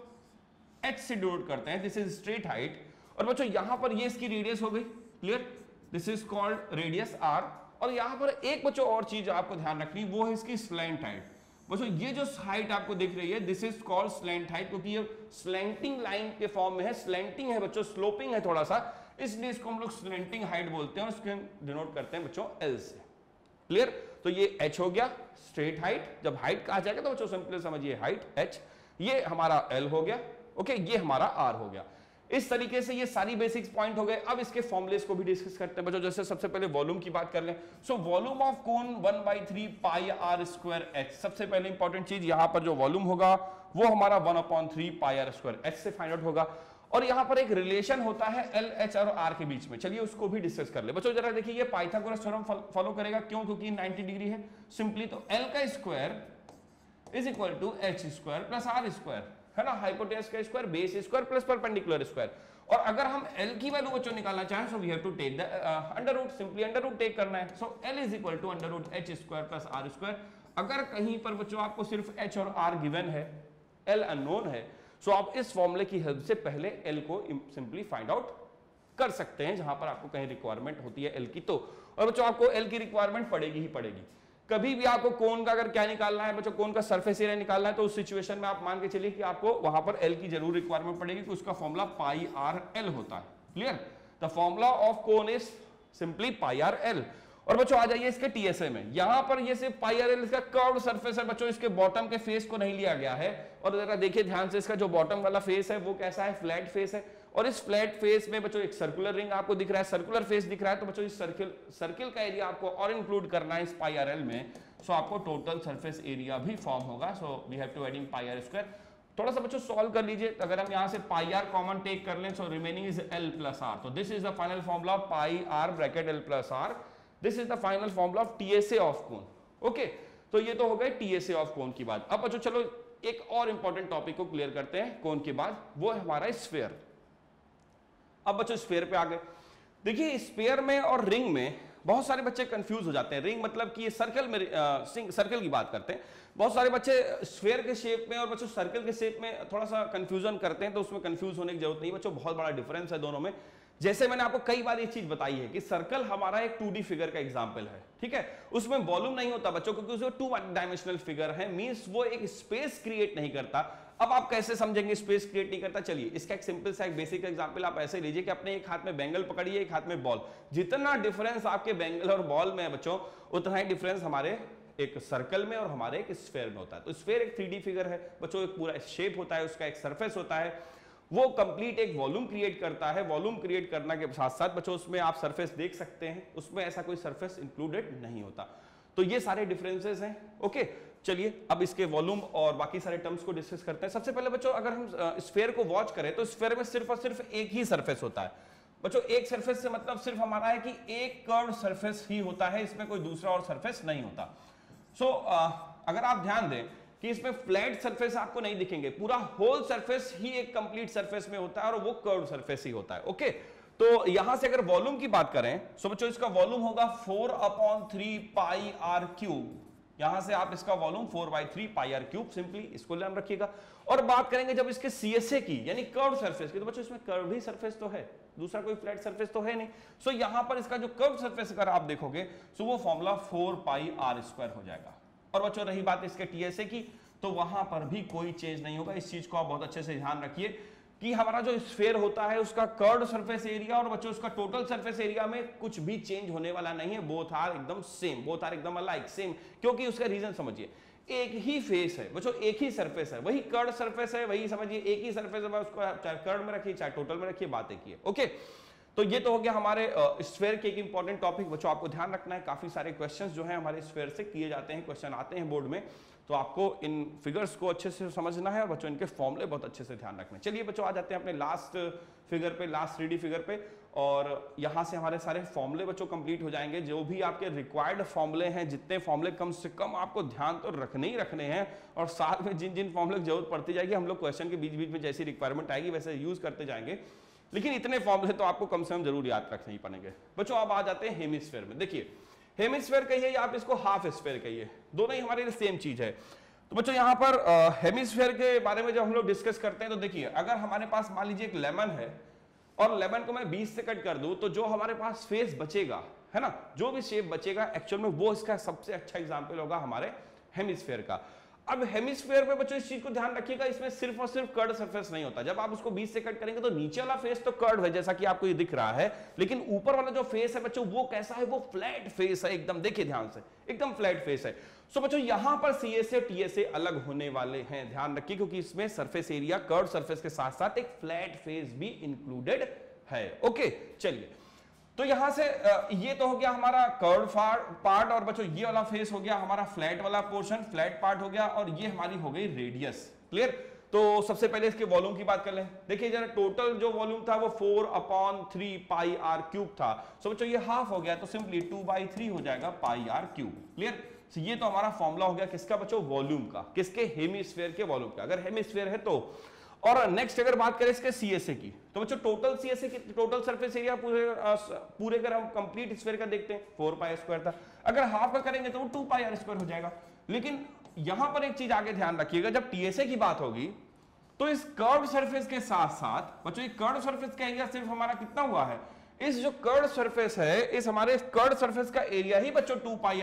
h से डिनोट करते हैं, दिस इज स्ट्रेट हाइट। और बच्चों यहाँ पर ये इसकी रेडियस हो गई, clear, this is called radius r। और यहाँ पर एक बच्चों और चीज आपको ध्यान रखनी, वो है इसकी स्लैंट हाइट। बच्चों ये जो हाइट आपको दिख रही है, this is called slant height, क्योंकि ये स्लैंटिंग लाइन के फॉर्म में है, स्लैंटिंग है बच्चों, स्लोपिंग है थोड़ा सा, इसलिए इसको हम लोग स्लैंटिंग हाइट बोलते हैं, और इसको डिनोट करते हैं बच्चों L से। क्लियर, तो ये h हो गया स्ट्रेट हाइट। जब हाइट कहा जाएगा तो बच्चों सिंपली समझिए हाइट h, ये हमारा L हो गया, ओके, ये हमारा R हो गया। इस तरीके से ये सारी बेसिक्स पॉइंट हो गए। अब इसके फॉर्मुलेस को भी डिस्कस करते हैं बच्चों। जैसे सबसे पहले वॉल्यूम की बात कर लें, so volume of cone 1/3 pi R square h। सबसे पहले इंपॉर्टेंट चीज, यहां पर जो वॉल्यूम होगा वो हमारा 1/3 पाई आर स्क्वायर h से फाइंड आउट होगा। और यहां पर एक रिलेशन होता है L, H और R के बीच में, चलिए उसको भी डिस्कस कर ले बच्चों। जरा देखिए ये पाइथागोरस थ्योरम फॉलो करेगा, क्यों, क्योंकि 90 डिग्री है सिंपली। तो L का square is equal to H square plus R square, है ना, हाइपोटेनस का square, base square plus perpendicular square. और अगर हम L की वैल्यू बच्चों निकालना चाहें, so we have to take the under root, simply under root take करना है। सो L is equal to under root H square plus R square. अगर कहीं पर बच्चों आपको सिर्फ H और R गिवन है, L अननोन है, सो आप इस फॉर्मूले की हेल्प से पहले L को सिंपली फाइंड आउट कर सकते हैं, जहां पर आपको कहीं रिक्वायरमेंट होती है L की तो। और बच्चों आपको L की रिक्वायरमेंट पड़ेगी ही पड़ेगी। कभी भी आपको कोन का अगर क्या निकालना है बच्चों, कोन का सरफेस एरिया निकालना है, तो उस सिचुएशन में आप मान के चलिए कि आपको वहां पर L की जरूर रिक्वायरमेंट पड़ेगी, तो उसका फॉर्मूला पाई आर L होता है। Clear, the formula of cone is simply pi R L। और बच्चों आ जाइए इसके टीएसए में, यहां पर ये सिर्फ पाई आर L इसका कर्व्ड सरफेस है बच्चों, इसके बॉटम के फेस को नहीं लिया गया है। और जरा देखिए ध्यान से, इसका जो बॉटम वाला फेस है वो कैसा है, फ्लैट फेस है। और इस फ्लैट फेस में बच्चों एक सर्कुलर रिंग आपको दिख रहा है, सर्कुलर फेस दिख रहा है। तो बच्चों इस सर्किल का एरिया आपको और इंक्लूड करना है इस पाई आर L में, सो आपको टोटल सरफेस एरिया भी फॉर्म होगा। So we have to adding pi R square. थोड़ा सा बच्चों सॉल्व कर लीजिए, अगर हम यहां से पाई आर कॉमन टेक कर लें, so remaining is L plus R। तो this is the final formula pi R bracket L plus R, this is the final formula of TSA of cone. Okay, तो ये तो हो गए टीएसए ऑफ कोन की बात। अब बच्चों चलो एक और इंपॉर्टेंट टॉपिक को क्लियर करते हैं कोन के बाद, वो है हमारा स्फीयर। अब बच्चों स्फीयर पे आ गए। देखिए स्फीयर में और रिंग में बहुत सारे बच्चे कंफ्यूज हो जाते हैं। रिंग मतलब कि सर्कल में, सर्कल की बात करते हैं, बहुत सारे बच्चे स्फीयर के शेप में और बच्चों सर्कल के शेप में थोड़ा सा कंफ्यूजन करते हैं, तो उसमें कंफ्यूज होने की जरूरत नहीं बच्चों, बहुत बड़ा डिफरेंस है दोनों में। जैसे मैंने आपको कई बार ये चीज बताई है कि सर्कल हमारा एक 2D फिगर का एग्जांपल है, ठीक है, उसमें वॉल्यूम नहीं होता बच्चों, क्योंकि उसमें 2 डायमेंशनल फिगर है, मींस वो एक स्पेस क्रिएट नहीं करता। अब आप कैसे समझेंगे स्पेस क्रिएट नहीं करता? चलिए इसका एक सिंपल सा एक बेसिक एग्जांपल आप ऐसे लीजिए कि अपने एक हाथ में बैंगल पकड़िए, एक हाथ में बॉल, जितना डिफरेंस आपके बैंगल और बॉल में है बच्चों, उतना ही डिफरेंस हमारे एक सर्कल में और हमारे एक स्फेयर में होता है। तो स्फेयर एक 3D फिगर है बच्चों, एक पूरा शेप होता है, उसका एक सरफेस होता है, वो कंप्लीट एक वॉल्यूम क्रिएट करता है। वॉल्यूम क्रिएट करने के साथ साथ बच्चों उसमें आप सरफेस देख सकते हैं, उसमें ऐसा कोई सरफेस इंक्लूडेड नहीं होता। तो ये सारे डिफरेंसेस हैं। ओके, चलिए अब इसके वॉल्यूम और बाकी सारे टर्म्स को डिस्कस करते हैं। सबसे पहले बच्चों अगर हम स्फेयर को वॉच करें तो स्फेयर में सिर्फ और सिर्फ एक ही सरफेस होता है बच्चों। एक सरफेस से मतलब सिर्फ हमारा है कि एक कर्व सरफेस ही होता है, इसमें कोई दूसरा और सरफेस नहीं होता। सो अगर आप ध्यान दें कि इसमें फ्लैट सरफेस आपको नहीं दिखेंगे, पूरा होल सरफेस ही एक कंप्लीट सरफेस में होता है और वो कर्व सरफेस ही होता है। ओके, तो यहां से अगर वॉल्यूम की बात करें सो बच्चों इसका वॉल्यूम होगा 4/3 पाई आर क्यूब। यहां से आप इसका volume 4/3 pi R cube, simply इसको ध्यान रखिएगा। और बात करेंगे जब इसके सीएसए की यानी कर्व सरफेस की, तो बच्चों इसमें कर्व ही सरफेस तो है, दूसरा कोई फ्लैट सरफेस तो है नहीं। सो यहां पर इसका जो कर्व सरफेस अगर आप देखोगे सो वो फॉर्मूला 4πr² हो जाएगा। और बच्चों रही बात इसके टीएसए की, तो वहां पर भी कोई चेंज नहीं होगा। इस चीज को आप बहुत अच्छे से ध्यान रखिए कि हमारा जो स्फेयर होता है उसका कर्व्ड सरफेस एरिया और बच्चों उसका टोटल सरफेस एरिया में कुछ भी चेंज होने वाला नहीं है। बोथ आर एकदम सेम, बोथ आर एकदम अलाइक, सेम। क्योंकि उसका रीजन समझिए, एक ही फेस है बच्चों, एक ही सरफेस है, वही कर्व्ड सरफेस है, वही समझिए एक ही सरफेस है, उसको चाहे कर्व में रखिए चाहे टोटल में रखिए, बात एक ही है। ओके, तो ये तो हो गया हमारे स्फेयर के एक इंपॉर्टेंट टॉपिक। बच्चों आपको ध्यान रखना है, काफी सारे क्वेश्चंस जो हैं हमारे स्फेयर से किए जाते हैं, क्वेश्चन आते हैं बोर्ड में, तो आपको इन फिगर्स को अच्छे से समझना है और बच्चों इनके फॉर्मूले बहुत अच्छे से ध्यान रखना है। चलिए बच्चों आ जाते हैं अपने लास्ट फिगर पे, लास्ट 3D फिगर पे, और यहां से हमारे सारे फॉर्मूले बच्चों कंप्लीट हो जाएंगे। जो भी आपके रिक्वायर्ड फॉर्मूले हैं, जितने फॉर्मूले कम से कम आपको ध्यान तो रखने ही रखने हैं, और साथ में जिन जिन फॉर्मूले की जरूरत पड़ती जाएगी हम लोग क्वेश्चन के बीच बीच में जैसी रिक्वायरमेंट आएगी वैसे यूज करते जाएंगे, लेकिन इतने फॉर्मूले तो आपको कम से कम जरूर याद रखने ही पड़ेंगे। बच्चों अब आ जाते हैं हेमिस्फेयर में। देखिए हेमिस्फेयर कहिए या आप इसको हाफ स्फेयर कहिए, दोनों ही हमारे लिए सेम चीज है। तो बच्चों यहाँ पर हेमिस्फेयर के बारे में जब हम लोग डिस्कस करते हैं तो देखिए अगर हमारे पास मान लीजिए एक लेमन है और लेमन को मैं 20 से कट कर दूं तो जो हमारे पास फेस बचेगा, है ना, जो भी शेप बचेगा एक्चुअल में वो इसका सबसे अच्छा एग्जांपल होगा हमारे हेमिस्फेयर का। अब हेमिस्फेयर में बच्चों इस चीज को ध्यान रखिएगा, इसमें सिर्फ और सिर्फ कर्व सरफेस नहीं होता। जब आप उसको 20 से कट करेंगे तो नीचे वाला फेस तो कर्व है जैसा कि आपको ये दिख रहा है, लेकिन ऊपर वाला जो फेस है बच्चों वो कैसा है, वो फ्लैट फेस है एकदम, देखिए ध्यान से एकदम फ्लैट फेस है। सो बच्चों यहां पर सीएसए टीएसए अलग होने वाले हैं, ध्यान रखिए, क्योंकि इसमें सरफेस एरिया कर्व सरफेस के साथ साथ एक फ्लैट फेस भी इंक्लूडेड है। ओके, चलिए तो यहां से ये तो हो गया हमारा कर्व पार्ट, और बच्चों ये वाला फेस हो गया हमारा फ्लैट वाला पोर्शन, फ्लैट पार्ट हो गया, और ये हमारी हो गई रेडियस। क्लियर? तो सबसे पहले इसके वॉल्यूम की बात कर लें। देखिए जरा टोटल जो वॉल्यूम था वो 4/3 पाई आर क्यूब था। सो बच्चों ये हाफ हो गया तो सिंपली 2/3 हो जाएगा पाई आर क्यूब। क्लियर? ये तो हमारा फॉर्मूला हो गया किसका बच्चों, वॉल्यूम का, किसके, हेमिस्फेयर के वॉल्यूम का, अगर हेमिस्फेयर है तो। और नेक्स्ट अगर बात करें इसके सीएसए की तो बच्चों टोटल सीएसए की, टोटल सरफेस एरिया पूरे अगर हम कंप्लीट स्फीयर का देखते हैं 4πr² था, अगर हाफ का करेंगे तो वो 2πr² हो जाएगा। लेकिन यहां पर एक चीज आगे ध्यान रखिएगा, जब टीएसए की बात होगी तो इस कर्व सरफेस के साथ साथ बच्चों ये कर्व सरफेस का एरिया सिर्फ हमारा कितना हुआ है, इस जो कर्व सरफेस है इस हमारे कर्व सरफेस का एरिया ही बच्चों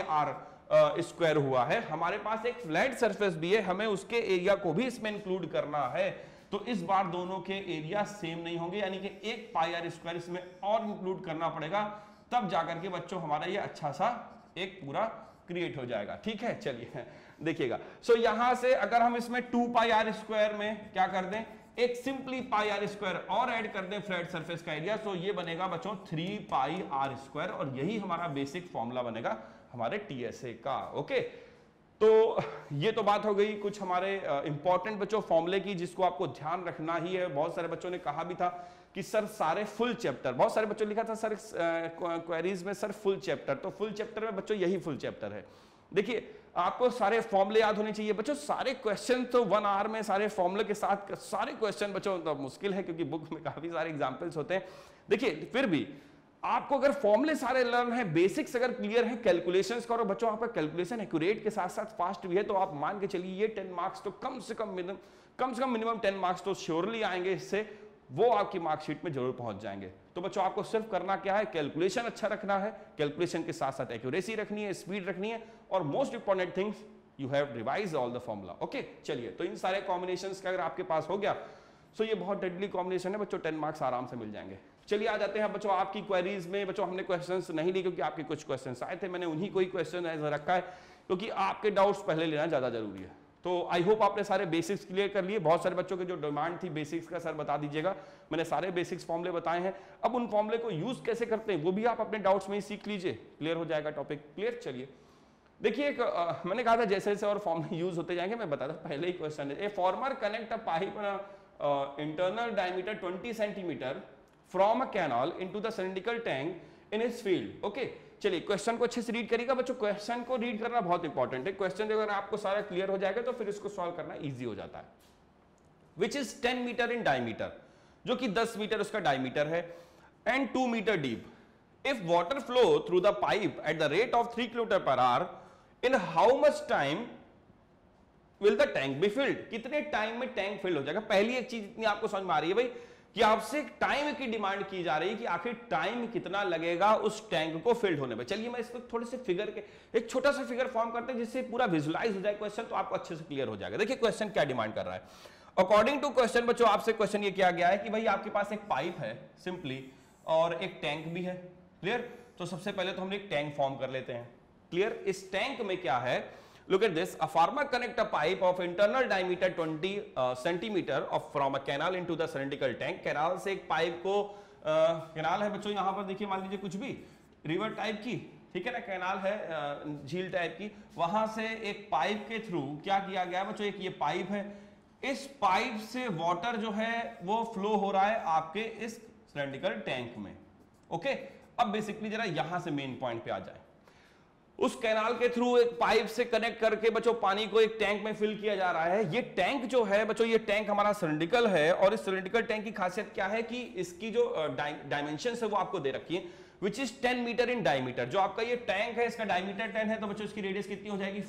2πr² हुआ है। हमारे पास एक फ्लैट सरफेस भी है, हमें उसके एरिया को भी इसमें इंक्लूड करना है, तो इस बार दोनों के एरिया सेम नहीं होंगे, यानी कि 1πr² इसमें और इंक्लूड करना पड़ेगा, तब जाकर के बच्चों हमारा ये अच्छा सा एक पूरा क्रिएट हो जाएगा। ठीक है, चलिए देखिएगा। सो यहां से अगर हम इसमें 2πr² में क्या कर दें, एक सिंपली πr² और ऐड कर दें फ्लैट सरफेस का एरिया, तो ये बनेगा बच्चों 3πr², और यही हमारा बेसिक फॉर्मूला बनेगा हमारे टीएसए का। ओके, तो ये तो बात हो गई कुछ हमारे इंपॉर्टेंट बच्चों फॉर्मूले की, जिसको आपको ध्यान रखना ही है। बहुत सारे बच्चों ने कहा भी था कि सर सारे फुल चैप्टर, बहुत सारे बच्चों ने लिखा था सर क्वेरीज में सर फुल चैप्टर, तो फुल चैप्टर में बच्चों यही फुल चैप्टर है। देखिए आपको सारे फॉर्मूले याद होने चाहिए बच्चों, सारे क्वेश्चन तो 1 आवर में सारे फॉर्मूले के साथ सारे क्वेश्चन बच्चों तो मुश्किल है, क्योंकि बुक में काफी सारे एग्जाम्पल्स होते हैं। देखिए फिर भी आपको अगर फॉर्मूले सारे लर्न है, बेसिक्स अगर क्लियर है, कैलकुलेशंस करो बच्चों, आपका कैलकुलेशन एक्यूरेट के साथ साथ फास्ट भी है, तो आप मान के चलिए ये 10 मार्क्स तो कम से कम मिनिमम 10 मार्क्स तो श्योरली आएंगे इससे। वो आपकी मार्कशीट में जरूर पहुंच जाएंगे। तो बच्चों आपको सिर्फ करना क्या है, कैलकुलेशन अच्छा रखना है, कैलकुलेशन के साथ साथ एक्यूरेसी रखनी है, स्पीड रखनी है, और most important things you have revise all the formula. Okay चलिए, तो इन सारे कॉम्बिनेशंस का अगर आपके पास हो गया तो ये बहुत डेडली कॉम्बिनेशन है बच्चों, 10 मार्क्स आराम से मिल जाएंगे। चलिए आ जाते हैं बच्चों आपकी क्वेरीज में। बच्चों हमने क्वेश्चंस नहीं लिए क्योंकि आपके कुछ क्वेश्चंस आए थे, मैंने उन्हीं को ही क्वेश्चन रखा है क्योंकि आपके डाउट्स पहले लेना ज्यादा जरूरी है। तो आई होप आपने सारे बेसिक्स क्लियर कर लिए। बहुत सारे बच्चों के जो डिमांड थी बेसिक्स का, सर बता दीजिएगा, मैंने सारे बेसिक्स फॉर्मूले बताए हैं। अब उन फॉर्मूले को यूज कैसे करते हैं वो भी आप अपने डाउट्स में ही सीख लीजिए, क्लियर हो जाएगा टॉपिक। क्लियर, चलिए देखिए मैंने कहा था जैसे जैसे और फॉर्मूले यूज होते जाएंगे मैं बताता, पहले ही क्वेश्चन है, a farmer connect a pipe internal diameter 20 centimetre from a canal into the cylindrical tank in his field. Okay चलिए क्वेश्चन को अच्छे से रीड करिएगा बच्चों, क्वेश्चन को रीड करना बहुत इंपॉर्टेंट है। क्वेश्चन अगर आपको सारा क्लियर हो जाएगा तो फिर इसको सॉल्व करना इजी हो जाता है। Which is 10 metre in diameter, जो कि 10 मीटर उसका डायमीटर है, and 2 metre deep. If water flow through the pipe at the rate of 3 kilometre per hour, in how much time will the tank be filled, कितने time में tank fill हो जाएगा। पहली एक चीज इतनी आपको समझ में आ रही है भाई कि आपसे टाइम की डिमांड की जा रही है कि आखिर टाइम कितना लगेगा उस टैंक को फिल्ड होने में। चलिए मैं इसको थोड़े से फिगर के एक छोटा सा फिगर फॉर्म करते हैं जिससे पूरा विजुलाइज हो जाए क्वेश्चन, तो आपको अच्छे से क्लियर हो जाएगा। देखिए क्वेश्चन क्या डिमांड कर रहा है। अकॉर्डिंग टू क्वेश्चन बच्चों आपसे क्वेश्चन ये किया गया है कि भाई आपके पास एक पाइप है सिंपली और एक टैंक भी है। क्लियर, तो सबसे पहले तो हम एक टैंक फॉर्म कर लेते हैं। क्लियर, इस टैंक में क्या है, look at this, a farmer connect a pipe of internal diameter 20 centimeter of from a canal into the cylindrical tank। Canal से एक पाइप को कैनाल है बच्चों यहां पर देखिए, मान लीजिए कुछ भी रिवर टाइप की, ठीक है ना, कैनाल है झील टाइप की, वहां से एक पाइप के थ्रू क्या किया गया बच्चों, एक ये पाइप है, इस पाइप से वाटर जो है वो फ्लो हो रहा है आपके इस सिलिंड्रिकल टैंक में। ओके अब बेसिकली जरा यहां से मेन पॉइंट पे आ जाए। उस कैनाल के थ्रू एक पाइप से कनेक्ट करके बच्चों पानी को एक टैंक में फिल किया जा रहा है। ये टैंक जो है बच्चों, ये टैंक हमारा सिलिंड्रिकल है और इस सिलिंड्रिकल टैंक की खासियत क्या है कि इसकी जो डायमेंशन है वो आपको दे रखी है, which is 10 metre in diameter. जो आपका ये टैंक है इसका डायमीटर 10 है, तो बच्चों इसकी रेडियस कितनी हो जाएगी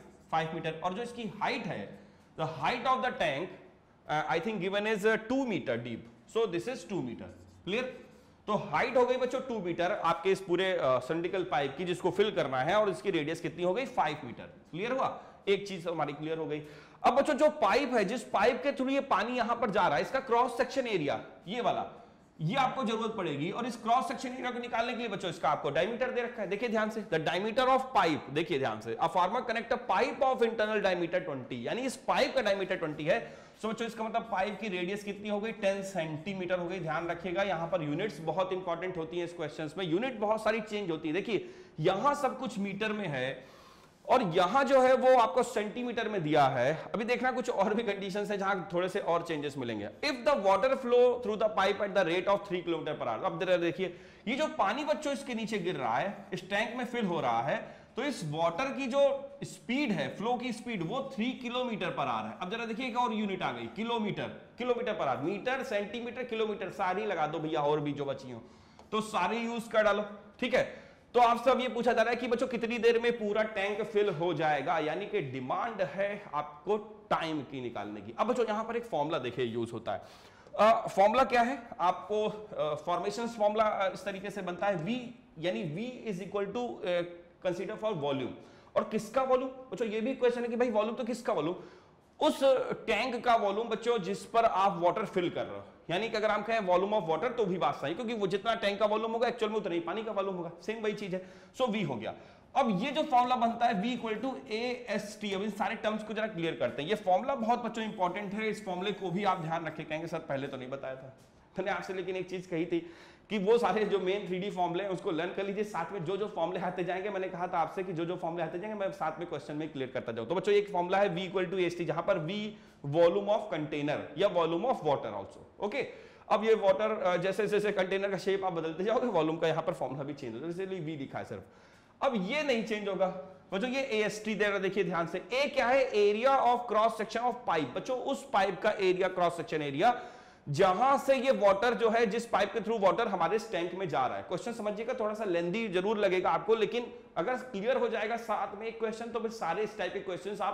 5 मीटर। और जो इसकी हाइट है, the height of the tank I think given is 2 metre deep, so this is 2 metre. Clear, तो हाइट हो गई बच्चों 2 मीटर आपके इस पूरे सिलिंड्रिकल पाइप की जिसको फिल करना है, और इसकी रेडियस कितनी हो गई 5 मीटर। क्लियर हुआ, एक चीज हमारी क्लियर हो गई। अब बच्चों जो पाइप है, जिस पाइप के थ्रू ये पानी यहां पर जा रहा है, इसका क्रॉस सेक्शन एरिया ये वाला, ये आपको जरूरत पड़ेगी। और इस क्रॉस सेक्शन एरिया को निकालने के लिए बच्चों इसका आपको डायमीटर दे रखा है, देखिए ध्यान से, द डायमीटर ऑफ पाइप, देखिए ध्यान से, a farmer connect a pipe of internal diameter 20, यानी इस पाइप का डायमीटर 20 है। सो बच्चों इसका मतलब पाइप की रेडियस कितनी हो गई 10 सेंटीमीटर हो गई। ध्यान रखिएगा यहां पर यूनिट्स बहुत इंपॉर्टेंट होती है इस क्वेश्चंस में, यूनिट बहुत सारी चेंज होती है। देखिए यहां सब कुछ मीटर में है और यहां जो है वो आपको सेंटीमीटर में दिया है। अभी देखना कुछ और भी कंडीशंस है जहां थोड़े से और चेंजेस मिलेंगे। If the water flow through the pipe at the rate of 3 kilometre per hour, अब देखिए ये जो पानी बच्चों इसके नीचे गिर रहा है, इस टैंक में फिल हो रहा है, तो इस वाटर की जो स्पीड है, फ्लो की स्पीड, वो 3 किलोमीटर पर आवर है। अब जरा देखिए एक और यूनिट आ गई, kilometre per our, metre centimetre kilometre सारी लगा दो भैया, और भी जो बची हो तो सारी यूज कर डालो। ठीक है, तो आपसे अब ये पूछा जा रहा है कि बच्चों कितनी देर में पूरा टैंक फिल हो जाएगा, यानी कि डिमांड है आपको टाइम की निकालने की। अब बच्चों यहां पर एक फॉर्मूला देखिए यूज होता है। फॉर्मूला क्या है, आपको फॉर्मेशन फॉर्मूला इस तरीके से बनता है, V यानी V is equal to consider for volume. और किसका वॉल्यूम बच्चों, ये भी क्वेश्चन है कि भाई वॉल्यूम तो किसका वॉल्यूम, उस टैंक का वॉल्यूम बच्चों जिस पर आप वाटर फिल कर रहे हो। यानी कि अगर हम कहें वॉल्यूम ऑफ वाटर तो भी बात सही, क्योंकि वो जितना टैंक का वॉल्यूम होगा एक्चुअल में उतना ही पानी का वॉल्यूम होगा, सेम वही चीज है। सो V हो गया। अब ये जो फॉर्मूला बनता है V इक्वल टू AST, अब इन सारे टर्म्स को जरा क्लियर करते हैं। ये फॉर्मूला बहुत बच्चों इंपॉर्टेंट है, इस फॉर्मूले को भी आप ध्यान रखें। कहेंगे सर पहले तो नहीं बताया था, मैंने आपसे लेकिन एक चीज कही थी कि वो सारे जो मेन 3D फॉर्मूले हैं उसको लर्न कर लीजिए, साथ में जो जो फॉर्मूले आते जाएंगे, मैंने कहा था आपसे कि जो जो फॉर्मूले आते जाएंगे मैं साथ में क्वेश्चन में क्लियर करता जाऊं। तो बच्चों एक फॉर्मूला है V इक्वल टू AST, जहां पर V वॉल्यूम ऑफ कंटेनर या volume of water also. Okay, अब ये वाटर जैसे जैसे कंटेनर का शेप आप बदलते जाओगे, वॉल्यूम का यहाँ पर फॉर्मूला भी चेंज होगा, इसलिए V लिखा है सिर्फ। अब ये नहीं चेंज होगा बच्चों, ये AST दे रहा, देखिए ध्यान से। A क्या है, area of cross section of pipe. बच्चों उस पाइप का एरिया, क्रॉस सेक्शन एरिया, जहां से ये वाटर जो है, जिस पाइप के थ्रू वाटर हमारे इस टैंक में जा रहा है। क्वेश्चन समझिएगा, थोड़ा सा लेंदी जरूर लगेगा आपको, लेकिन अगर क्लियर हो जाएगा साथ में एक क्वेश्चन तो फिर सारे इस टाइप के क्वेश्चंस आप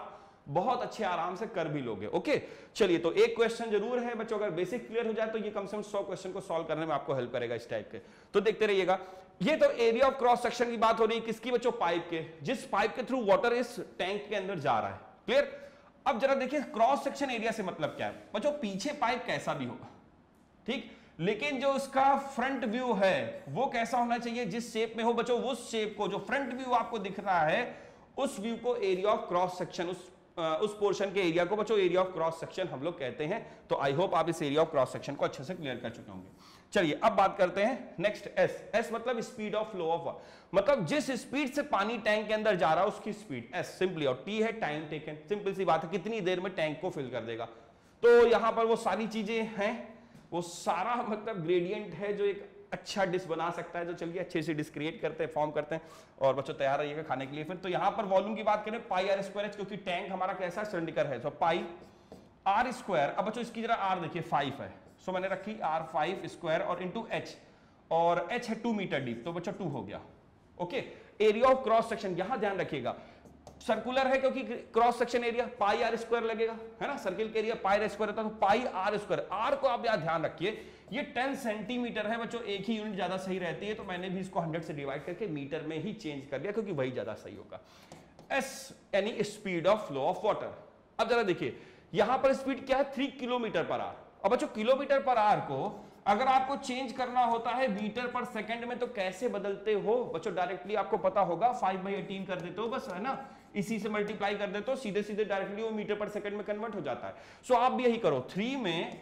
बहुत अच्छे आराम से कर भी लोगे। ओके चलिए, तो एक क्वेश्चन जरूर है बच्चों, अगर बेसिक क्लियर हो जाए तो ये कम से कम 100 क्वेश्चन को सॉल्व करने में आपको हेल्प करेगा इस टाइप के। तो देखते रहिएगा। ये तो एरिया ऑफ क्रॉस सेक्शन की बात हो रही है किसकी बच्चों? पाइप के, जिस पाइप के थ्रू वाटर इस टैंक के अंदर जा रहा है। क्लियर? अब जरा देखिए क्रॉस सेक्शन एरिया से मतलब क्या है बच्चों? पीछे पाइप कैसा भी होगा, ठीक, लेकिन जो उसका फ्रंट व्यू है वो कैसा होना चाहिए? जिस शेप में हो बच्चों, उस शेप को, जो फ्रंट व्यू आपको दिख रहा है उस व्यू को एरिया ऑफ क्रॉस सेक्शन, उस पोर्शन के एरिया को बच्चों एरिया ऑफ क्रॉस सेक्शन हम लोग कहते हैं। तो आई होप आप इस एरिया ऑफ क्रॉस सेक्शन को अच्छे से क्लियर कर चुके होंगे। चलिए अब बात करते हैं नेक्स्ट एस। एस मतलब स्पीड ऑफ फ्लो ऑफ, मतलब जिस स्पीड से पानी टैंक के अंदर जा रहा है उसकी स्पीड, एस सिंपली। और टी है टाइम टेकन, सिंपल सी बात है, कितनी देर में टैंक को फिल कर देगा। तो यहां पर वो सारी चीजें हैं, वो सारा मतलब ग्रेडियंट है जो एक अच्छा डिश बना सकता है। जो चलिए अच्छे से डिश क्रिएट करते हैं, फॉर्म करते हैं, और बच्चों तैयार रहिएगा खाने के लिए फिर। तो यहाँ पर वॉल्यूम की बात करें पाई आर स्क्वायर एच, क्योंकि टैंक हमारा कैसा सिलेंडर है, तो पाई आर स्क्वायर। अब बच्चों इसकी जरा आर देखिए 5 है, सो मैंने रखी आर 5 स्क्वायर और इंटू एच, और एच है 2 मीटर डीप, तो बच्चों 2 हो गया। Okay, area of cross section यहां ध्यान रखिएगा सर्कुलर है क्योंकि cross section area pi R square लगेगा, है ना, सर्किल के एरिया पाई आर स्क्वायर होता है, तो पाई आर स्क्वायर। आर को आप यहां ध्यान रखिए, ये 10 सेंटीमीटर है बच्चों, एक ही यूनिट ज्यादा सही रहती है, तो मैंने भी इसको 100 से डिवाइड करके मीटर में ही चेंज कर दिया क्योंकि वही ज्यादा सही होगा। एस यानी speed of flow of water. अब जरा देखिए यहां पर स्पीड क्या है? 3 किलोमीटर पर आवर। अब बच्चों किलोमीटर पर आवर को अगर आपको चेंज करना होता है मीटर पर सेकंड में तो कैसे बदलते हो बच्चों? डायरेक्टली आपको पता होगा 5/18 कर देते हो बस, है ना, इसी से मल्टीप्लाई कर देते हो, सीधे सीधे डायरेक्टली वो मीटर पर सेकंड में कन्वर्ट हो जाता है। सो आप भी यही करो, 3 में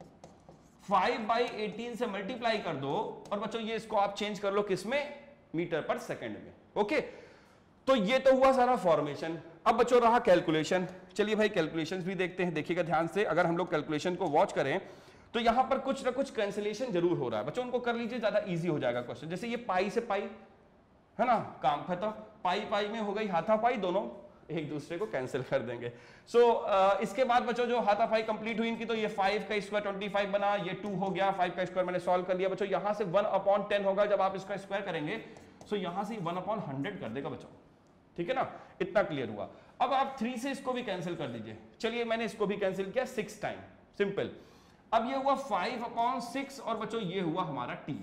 5/18 से मल्टीप्लाई कर दो, और बच्चों ये इसको आप चेंज कर लो किसमें? मीटर पर सेकंड में। ओके, तो ये तो हुआ सारा फॉर्मेशन। अब बच्चों रहा कैलकुलेशन। चलिए भाई कैलकुलेशंस भी देखते हैं, देखिएगा ध्यान से। अगर हम लोग कैलकुलेशन को वॉच करें तो यहां पर कुछ ना कुछ कैंसिलेशन जरूर हो रहा है बच्चों, उनको कर लीजिए, ज्यादा इजी हो जाएगा क्वेश्चन। जैसे ये पाई से पाई, है ना, काम खत्म, पाई पाई में हो गई हाथापाई, दोनों एक दूसरे को कैंसिल कर देंगे। सो इसके बाद बच्चों जो हाथापाई कंप्लीट हुई इनकी, तो ये 5 का स्क्वायर 25 बना, ये 2 हो गया, 5 का स्क्वायर मैंने सॉल्व कर लिया बच्चों। यहां से 1/10 होगा जब आप इसका स्क्वायर करेंगे, सो यहां से 1/100 कर देगा बच्चों, ठीक है ना, इतना क्लियर हुआ। अब आप 3 से इसको भी कैंसिल कर दीजिए। चलिए मैंने इसको भी कैंसिल किया 6 टाइम, सिंपल। अब ये हुआ 5/6 और बच्चों ये हुआ हमारा T.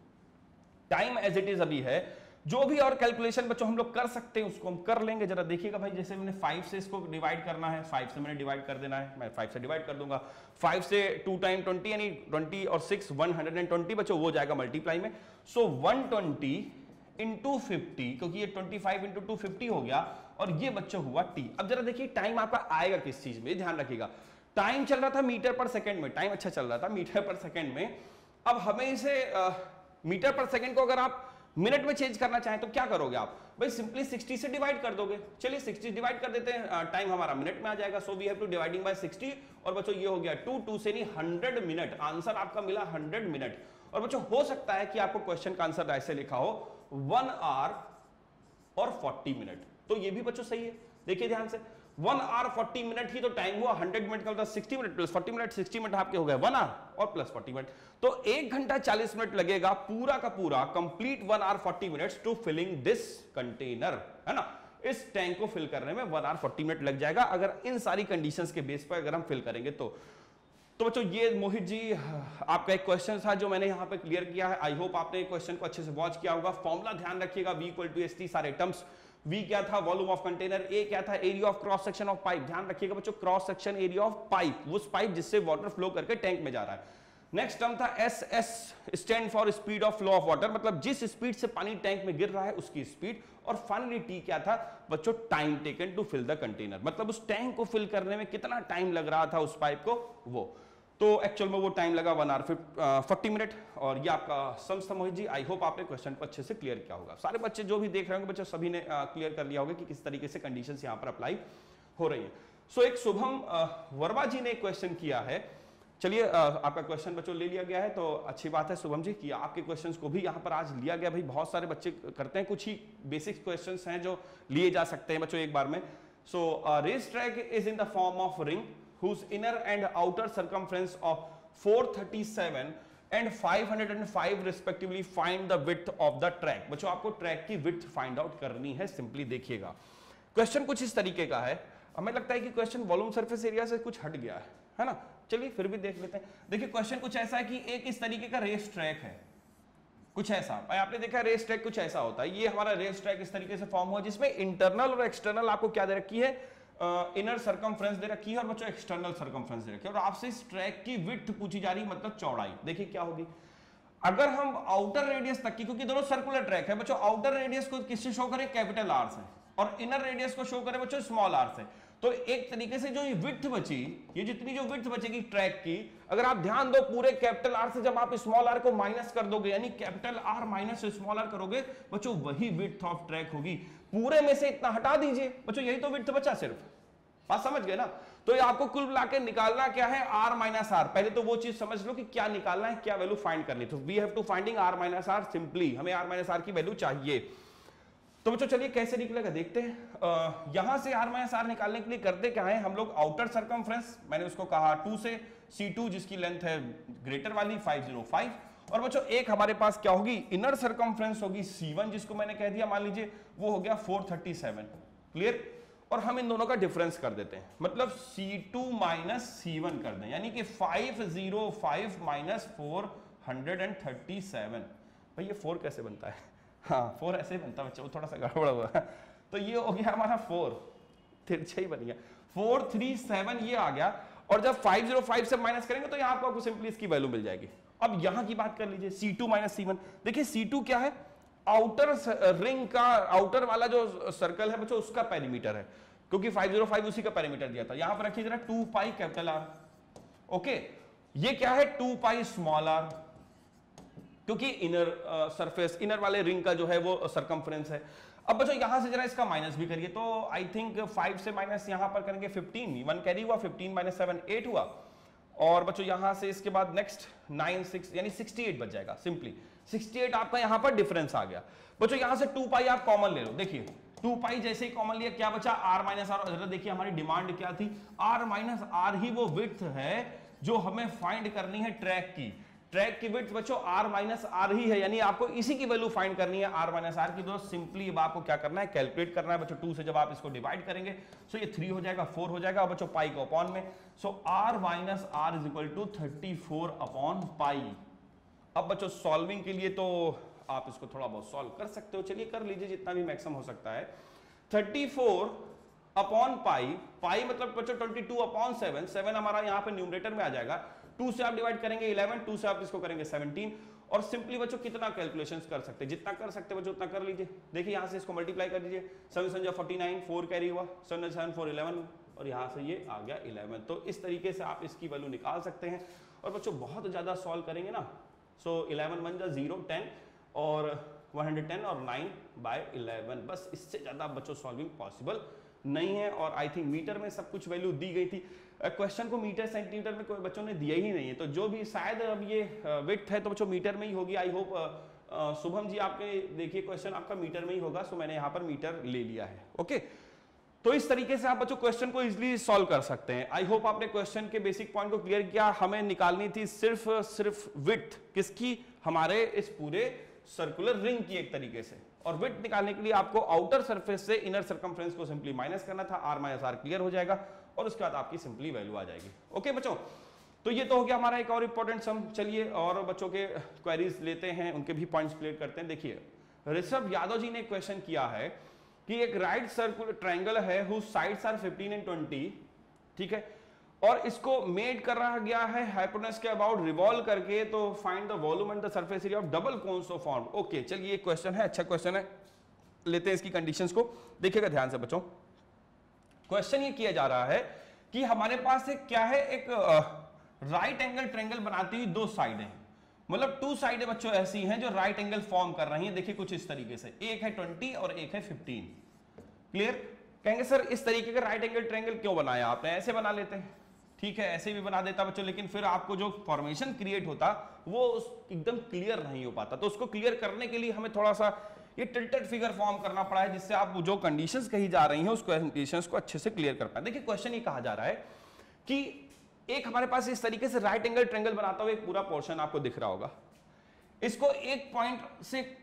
Time as it is अभी है, जो भी और कैलकुलेशन बच्चों हम लोग कर सकते हैं उसको हम कर लेंगे। जरा देखिएगा भाई, जैसे मैंने 5 से इसको डिवाइड करना है, 5 से मैंने डिवाइड कर देना है, मैं 5 से डिवाइड कर दूंगा। 5 से 2 टाइम 20 यानी 20 और 6 120 बच्चों, वो जाएगा मल्टीप्लाई में। सो 120 इंटू 50, क्योंकि ये 25 इंटू 2 50 हो गया, और ये बच्चों हुआ टी। अब जरा देखिए टाइम आपका आएगा किस चीज में, ध्यान रखिएगा। टाइम चल रहा था मीटर पर सेकंड में, टाइम अच्छा चल रहा था मीटर पर सेकंड में। अब हमें इसे मीटर पर सेकंड को अगर आप मिनट में चेंज करना चाहें तो क्या करोगे आप? भाई सिंपली 60 से डिवाइड कर दोगे। चलिए 60 डिवाइड कर देते हैं, टाइम हमारा मिनट में आ जाएगा। So we have to dividing by 60, और बच्चों ये हो गया 2 से नहीं 100 मिनट। आंसर आपका मिला 100 मिनट। और बच्चों हो सकता है कि आपको क्वेश्चन का आंसर ऐसे लिखा हो 1 आवर और 40 मिनट, तो ये भी बच्चों सही है। देखिए ध्यान से, 1 आवर 40 मिनट ही तो टाइम हुआ, 100 मिनट का मतलब 60 मिनट प्लस 40 मिनट, 60 मिनट आपके हो गए 1 आवर और प्लस 40 मिनट, तो 1 घंटा 40 मिनट लगेगा पूरा का पूरा, complete 1 hour 40 minutes to filling this container, है ना। इस टैंक को फिल करने में 1 आवर 40 मिनट लग जाएगा, अगर इन सारी कंडीशंस के बेस पर अगर हम फिल करेंगे तो बच्चों ये मोहित जी आपका एक क्वेश्चन था जो मैंने यहाँ पे क्लियर किया है। आई होप आपने क्वेश्चन को अच्छे से वॉच किया होगा। फॉर्मूला ध्यान रखिएगा, V = ST, सारे टर्म्स। V क्या था? Volume of container. A क्या था? Area of cross section of pipe. ध्यान रखिएगा बच्चों, cross section area of pipe, उस पाइप जिससे वाटर फ्लो करके टैंक में जा रहा है। नेक्स्ट टर्म था SS, stand for speed of flow of water, मतलब जिस स्पीड से पानी टैंक में गिर रहा है उसकी स्पीड। और फाइनली T क्या था बच्चों? Time taken to fill the container, मतलब उस टैंक को फिल करने में कितना टाइम लग रहा था उस पाइप को, वो। तो एक्चुअल में वो टाइम लगा 1 आवर 40 मिनट। और ये आपका सम्स था मोहित जी। आई होप आपने क्वेश्चन को अच्छे से क्लियर किया होगा। सारे बच्चे जो भी देख रहे होंगे बच्चे सभी ने क्लियर कर लिया होगा कि किस तरीके से कंडीशंस यहाँ पर अप्लाई हो रही है। सो एक शुभम वर्मा जी ने क्वेश्चन किया है। चलिए आपका क्वेश्चन बच्चों ले लिया गया है, तो अच्छी बात है शुभम जी कि आपके क्वेश्चंस को भी यहाँ पर आज लिया गया। भाई बहुत सारे बच्चे करते हैं, कुछ ही बेसिक क्वेश्चंस हैं जो लिए जा सकते हैं बच्चों एक बार में। So race track is in the form of ring whose inner and outer circumference of 437 and 505 respectively find the width of the track। बच्चों आपको ट्रैक की width find out करनी है। सिंपली देखिएगा क्वेश्चन कुछ इस तरीके का है। हमें लगता है कि क्वेश्चन वॉल्यूम सरफेस एरिया से कुछ हट गया है ना, चलिए फिर भी देख लेते हैं। देखिए क्वेश्चन कुछ ऐसा है कि एक इस तरीके का रेस ट्रैक है, कुछ ऐसा आपने देखा रेस ट्रैक कुछ ऐसा होता है, ये हमारा रेस ट्रैक इस तरीके से फॉर्म हुआ जिसमें इंटरनल और एक्सटर्नल आपको क्या दे रखी है, इनर सरकमफ्रेंस दे रखी है और बच्चों एक्सटर्नल सरकमफ्रेंस दे रखी है, और आपसे इस ट्रैक की विड्थ पूछी जा रही है, मतलब चौड़ाई। देखिए क्या होगी अगर हम आउटर रेडियस तक की, क्योंकि दोनों सर्कुलर ट्रैक है बच्चों, आउटर रेडियस को किससे शो करें, कैपिटल आर से, और इनर रेडियस को शो करें बच्चों स्मॉल आर से। तो एक तरीके से जो ये विड्थ बची, ये जितनी जो विड्थ बचेगी ट्रैक की, अगर आप ध्यान दो पूरे कैपिटल आर से जब आप स्मॉल आर को माइनस कर दोगे, यानी capital R minus small R करोगे बच्चों, वही विड्थ ऑफ ट्रैक होगी। पूरे में से इतना हटा दीजिए बच्चों, यही तो विड्थ बचा सिर्फ, बात समझ गए ना। तो ये आपको कुल मिला के निकालना क्या है, आर माइनस आर। पहले तो वो चीज समझ लो कि क्या निकालना है, क्या वैल्यू फाइंड करनी। तो we have to finding R minus R simply, हमें आर माइनस आर की वैल्यू चाहिए। तो बच्चों चलिए कैसे निकलेगा देखते हैं। यहां से आर माइनस आर निकालने के लिए करते क्या है हम लोग, आउटर सरकमफ्रेंस मैंने उसको कहा 2 से C2 जिसकी लेंथ है ग्रेटर वाली 505, और बच्चों एक हमारे पास क्या होगी, इनर सरकमफ्रेंस होगी C1 जिसको मैंने कह दिया मान लीजिए वो हो गया 437, क्लियर। और हम इन दोनों का डिफरेंस कर देते हैं, मतलब C2 माइनस C1 कर दें, यानी कि 505 माइनस 437। भाई ये 4 कैसे बनता है, हाँ 4 ऐसे बनता है बच्चों, थोड़ा सा गड़बड़ हुआ। तो ये हो गया हमारा 4, तिरछा ही बन गया, 437 ये आ गया। और जब 505 से माइनस करेंगे तो यहाँ आपको सिंपली इसकी वैल्यू मिल जाएगी। अब यहाँ की बात कर लीजिए C2 माइनस C1, देखिए C2 क्या है, आउटर रिंग का आउटर वाला जो सर्कल है बच्चों उसका पेरीमीटर है, क्योंकि 505 उसी का पेरीमीटर दिया था। यहां पर रखिए जरा 2 पाई कैपिटल आर, ओके। ये क्या है 2 पाई स्मॉल आर, क्योंकि इनर सरफेस इनर वाले रिंग का जो है वो सरकमफ्रेंस है। अब बच्चों यहां से जरा इसका माइनस भी करिए, तो आई थिंक 5 से माइनस यहां पर करेंगे 15, 1 कैरी हुआ, 15 माइनस 7 8 हुआ, और बच्चों यहां से इसके बाद नेक्स्ट 9 6 यानी 68 बच जाएगा सिंपली। 68 आपका यहां पर डिफरेंस आ गया। बच्चों यहां से 2 पाई आप कॉमन ले लो, देखिए 2 पाई जैसे ही कॉमन लिया क्या बचा, आर माइनस आर। जरा देखिए हमारी डिमांड क्या थी, आर माइनस आर ही वो विड्थ है जो हमें फाइंड करनी है ट्रैक की। ट्रैक की विड्थ बच्चों आर माइनस आर ही है, यानी आपको इसी की वैल्यू फाइंड करनी है आर माइनस आर की। दोस्त सिंपली अब आपको क्या करना है, कैलकुलेट करना है बच्चों। 2 से जब आप इसको डिवाइड करेंगे सो ये 3 हो जाएगा, 4 हो जाएगा, बच्चों पाई को अपॉन में, so R minus R is equal to 34 upon pi. अब बच्चों सॉल्विंग के लिए तो आप इसको थोड़ा बहुत सॉल्व कर सकते हो, चलिए कर लीजिए जितना भी मैक्सिमम हो सकता है। 34 अपॉन पाई, पाई मतलब बच्चों 22 अपॉन 7, 7 हमारा यहाँ पे न्यूमरेटर में आ जाएगा। 2 से आप डिवाइड करेंगे 11, 2 से आप इसको करेंगे 17, और सिंपली बच्चों कितना कैलकुलेशंस कर सकते हैं, जितना कर सकते बच्चों उतना कर लीजिए। देखिए यहाँ से इसको मल्टीप्लाई कर दीजिए, 7 7 49, 4 कैरी हुआ, 7 7 4 11, और यहाँ से ये आ गया 11। तो इस तरीके से आप इसकी वैल्यू निकाल सकते हैं। और बच्चों बहुत ज्यादा सॉल्व करेंगे ना, सो 11 1 जा 0 10 और 110 और 9 बाय 11, बस इससे ज्यादा बच्चों सॉल्विंग पॉसिबल नहीं है। और आई थिंक मीटर में सब कुछ वैल्यू दी गई थी, क्वेश्चन को मीटर सेंटीमीटर में कोई बच्चों ने दिया ही नहीं है, तो जो भी शायद अब ये विड्थ है तो बच्चों मीटर में ही होगी। आई होप शुभम जी आपके देखिए क्वेश्चन आपका मीटर में ही होगा, सो मैंने यहाँ पर मीटर ले लिया है, ओके। तो इस तरीके से आप बच्चों क्वेश्चन को इजीली सॉल्व कर सकते हैं। आई होप आपने क्वेश्चन के बेसिक पॉइंट को क्लियर किया। हमें निकालनी थी सिर्फ विड्थ किसकी, हमारे इस पूरे सर्कुलर रिंग की एक तरीके से, और विड्थ निकालने के लिए आपको आउटर सरफेस से इनर सरकमफ्रेंस को सिंपली माइनस करना था, आर माइनस आर क्लियर हो जाएगा, और उसके बाद आपकी सिंपली वैल्यू आ जाएगी, ओके बच्चों। तो ये तो हो गया हमारा एक और इंपॉर्टेंट सम। चलिए और बच्चों के क्वेरीज लेते हैं, उनके भी पॉइंट्स क्लियर करते हैं। देखिए ऋषभ यादव जी ने क्वेश्चन किया है कि एक राइट सर्कुलर ट्रायंगल है हुज साइड्स आर 15 and 20, ठीक है, और इसको मेड कर रहा गया है हाइपोटेनस के अबाउट रिवॉल्व करके, तो find the volume and the surface area of double cones of form. Okay चलिए ये क्वेश्चन है, अच्छा क्वेश्चन है, लेते हैं इसकी कंडीशंस को, देखिएगा ध्यान से बच्चों। क्वेश्चन ये किया जा रहा है कि हमारे पास एक क्या है, एक राइट एंगल ट्रायंगल बनाती हुई 2 साइडें, मतलब 2 साइडें बच्चों ऐसी हैं जो राइट एंगल फॉर्म कर रही हैं। देखिए कुछ इस तरीके से, एक है 20 और एक है 15, क्लियर। कहेंगे सर इस तरीके का राइट एंगल ट्रायंगल क्यों बनाया आपने, ऐसे बना लेते हैं, ठीक है ऐसे भी बना देता बच्चों, लेकिन फिर आपको जो फॉर्मेशन क्रिएट होता वो एकदम क्लियर नहीं हो पाता। तो उसको क्लियर करने के लिए हमें थोड़ा सा ये टिल्टेड फिगर फॉर्म करना पड़ा है, जिससे आप जो कंडीशंस कही जा रही हैं उस कंडीशंस को अच्छे से क्लियर कर पाए। देखिए क्वेश्चन ये कहा जा रहा है कि एक हमारे पास इस तरीके से राइट एंगल ट्रायंगल बनाता हुआ एक पूरा पोर्शन आपको दिख रहा होगा, इसको एक पॉइंट से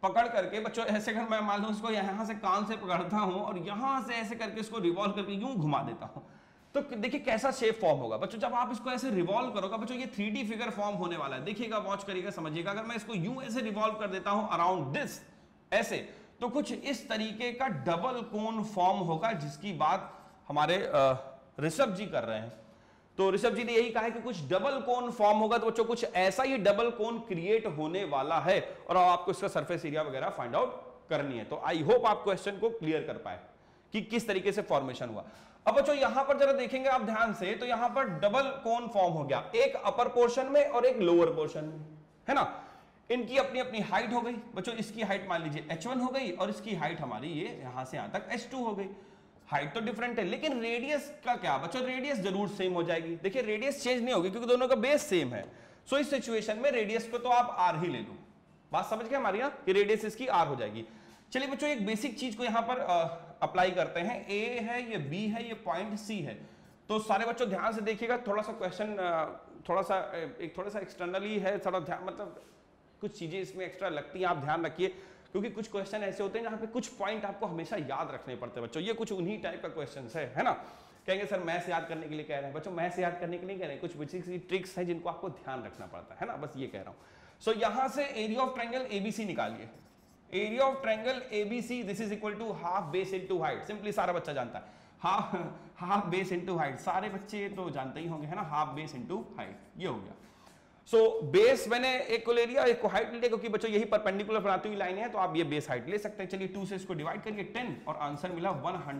पकड़ करके बच्चों ऐसे अगर मैं मान लो इसको यहां से कान से पकड़ता हूं और यहां से ऐसे करके इसको रिवॉल्व करके यूं घुमा देता हूं, तो देखिए कैसा शेप फॉर्म होगा बच्चों। जब आप इसको ऐसे रिवॉल्व करोगे बच्चों, ये 3D फिगर फॉर्म होने वाला है। देखिएगा, वॉच करिएगा, समझिएगा। अगर मैं इसको यूं ऐसे रिवॉल्व कर देता हूं अराउंड दिस ऐसे, तो कुछ इस तरीके का डबल कोन फॉर्म होगा, जिसकी बात हमारे ऋषभ जी कर रहे हैं। तो ऋषभ जी ने यही कहा है कि कुछ डबल कोन फॉर्म होगा, तो बच्चों कुछ ऐसा ही डबल कोन क्रिएट होने वाला है और आपको इसका सरफेस एरिया वगैरह फाइंड आउट करनी है। तो आई होप आप क्वेश्चन को क्लियर कर पाए कि किस तरीके से फॉर्मेशन हुआ। अब बच्चों यहां पर जरा देखेंगे आप ध्यान से, तो यहां पर डबल कोन फॉर्म हो गया, एक अपर पोर्शन में और एक लोअर पोर्शन में, है ना। इनकी अपनी अपनी हाइट हो गई बच्चों। इसकी हाइट मान लीजिए h1 हो गई और इसकी हाइट हमारी ये यहां से यहां तक h2 हो गई। हाइट तो डिफरेंट है, लेकिन रेडियस का क्या बच्चों, रेडियस जरूर सेम हो जाएगी। देखिए रेडियस चेंज नहीं होगी क्योंकि दोनों का बेस सेम है। सो इस सिचुएशन में रेडियस को तो आप r ही ले लो। बात समझ गए हमारी ना, कि रेडियस इसकी r हो जाएगी। चलिए बच्चों एक बेसिक चीज को यहां पर अप्लाई करते हैं। a है, ये b है, ये पॉइंट c है। तो सारे बच्चों ध्यान से देखिएगा, थोड़ा सा क्वेश्चन थोड़ा सा एक्सटर्नली है, थोड़ा ध्यान, मतलब कुछ चीजें इसमें एक्स्ट्रा लगती हैं, आप ध्यान रखिए, क्योंकि कुछ क्वेश्चन ऐसे होते हैं जहां पे कुछ पॉइंट आपको हमेशा याद रखने पड़ते हैं बच्चों। ये कुछ उन्हीं टाइप का क्वेश्चन है ना। कहेंगे सर मैथ्स याद करने के लिए कह रहे हैं बच्चों, मैथ्स याद करने के लिए कह रहे हैं, कुछ बेसिक ट्रिक्स हैं जिनको आपको ध्यान रखना पड़ता है ना, बस ये कह रहा हूं। सो यहां से एरिया ऑफ ट्रायंगल एबीसी निकालिए। Area of triangle ABC this is equal to half base into height. Simply सारा बच्चा जानता है, हाफ बेस इनटू हाइट, सारे बच्चे तो जानते ही होंगे, है ना। हाफ बेस इनटू हाइट, ये हो गया। सो बेस मैंने एक को ले लिया, एक को हाइट ले लिया, क्योंकि बच्चों यही परपेंडिकुलर बनाती हुई लाइन है, तो आप ये बेस हाइट ले सकते हैं। चलिए 2 से इसको डिवाइड करिए 10 और आंसर मिला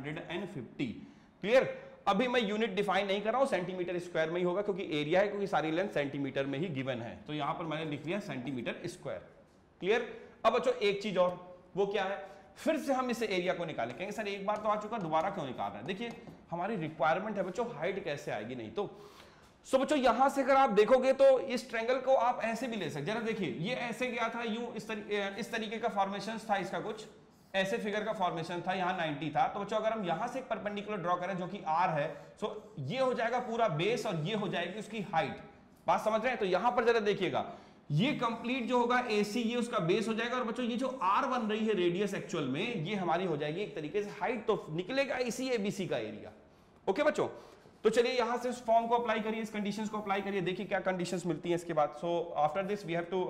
150। क्लियर। अभी मैं यूनिट डिफाइन नहीं कर रहा हूं, सेंटीमीटर स्क्वायर में ही होगा क्योंकि एरिया है, क्योंकि सारी लेंथ सेंटीमीटर में ही गिवन है। तो यहां पर मैंने लिख लिया सेंटीमीटर स्क्वायर। क्लियर। अब बच्चों एक चीज और, वो क्या है, फिर से हम इस एरिया को निकालें। कहेंगे सर एक बार तो आ चुका, दोबारा क्यों निकाल रहे हैं। देखिए हमारी रिक्वायरमेंट है बच्चों, हाइट कैसे आएगी, नहीं तो। सो बच्चों यहां से अगर आप देखोगे तो इस ट्रायंगल को आप ऐसे भी ले सकते। जरा देखिए ये ऐसे गया था यूं, इस तरीके का फॉर्मेशन था इसका, कुछ ऐसे फिगर का फॉर्मेशन था, यहां 90 था। तो बच्चों अगर हम यहां से एक परपेंडिकुलर ड्रॉ करें जो कि r है, सो ये हो जाएगा पूरा बेस और ये हो जाएगी उसकी हाइट। बात समझ रहे हैं। तो यहां पर जरा देखिएगा, ये कंप्लीट जो होगा AC, ये उसका बेस हो जाएगा, और बच्चों ये जो r बन रही है रेडियस एक्चुअल में, ये हमारी हो जाएगी एक तरीके से हाइट। तो निकलेगा इसी ABC का एरिया। ओके बच्चों, तो चलिए यहां से इस फॉर्म को अप्लाई करिए, इस कंडीशंस को अप्लाई करिए, देखिए क्या कंडीशंस मिलती हैं इसके बाद। So after this we have to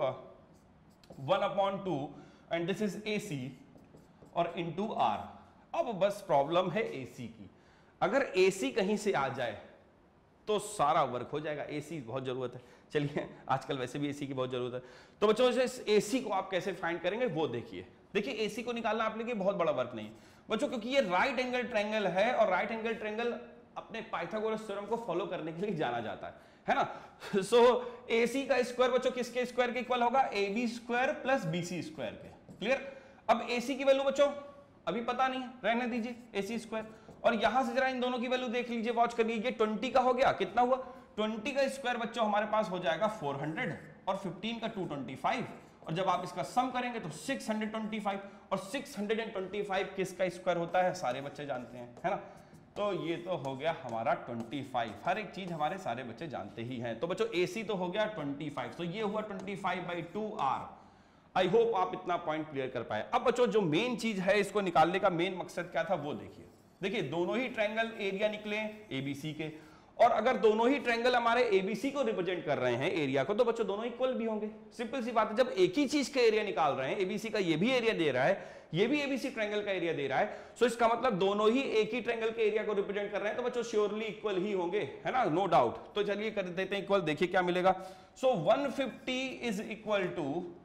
1/2 and this is AC और इनटू R। अब बस प्रॉब्लम है AC की। अगर AC कहीं से आ जाए तो सारा वर्क हो जाएगा। AC बहुत जरूरत है, चलिए आजकल वैसे भी AC की बहुत जरूरत है। तो बच्चों इस AC को आप कैसे फाइंड करेंगे वो देखिए। देखिए AC को निकालना आप लिए बहुत बड़ा वर्क नहीं बच्चों, क्योंकि ये राइट एंगल ट्रायंगल है और राइट एंगल ट्रायंगल अपने पाइथागोरस थ्योरम को फॉलो करने के लिए जाना जाता है ना। सो AC का स्क्वायर बच्चों किसके स्क्वायर के इक्वल होगा, AB square plus BC square के। क्लियर। अब AC की वैल्यू बच्चों अभी पता नहीं है, रहने दीजिए AC स्क्वायर। और यहां से जरा इन दोनों की वैल्यू देख लीजिए, वॉच कर लीजिए। 20 का हो गया, कितना हुआ, 20 का स्क्वायर बच्चों हमारे पास हो जाएगा 400 और 15 का 225, और जब आप इसका सम करेंगे तो 625, और 625 किसका स्क्वायर होता है, सारे बच्चे जानते हैं, है ना। तो ये तो हो गया हमारा 25, हर एक चीज हमारे सारे बच्चे जानते ही हैं। तो बच्चों AC तो हो गया 25, तो ये हुआ 25/2R। आई होप आप इतना पॉइंट क्लियर कर पाए। अब बच्चों जो मेन चीज है, इसको निकालने का मेन मकसद क्या था वो देखिए। देखिए दोनों ही ट्रायंगल एरिया निकले ABC के, और अगर दोनों ही ट्रायंगल हमारे ABC को रिप्रेजेंट कर रहे हैं एरिया को, तो बच्चों दोनों इक्वल भी होंगे। सिंपल सी बात है, जब एक ही चीज का एरिया निकाल रहे हैं, ABC का ये भी एरिया दे रहा है, ये भी ABC ट्रायंगल का एरिया दे रहा है, सो इसका मतलब दोनों ही एक ही ट्रायंगल के एरिया को रिप्रेजेंट कर रहे हैं, तो बच्चों श्योरली इक्वल ही होंगे, है ना, नो डाउट। तो चलिए कर देते हैं इक्वल, देखिए क्या मिलेगा। सो 150 इज इक्वल टू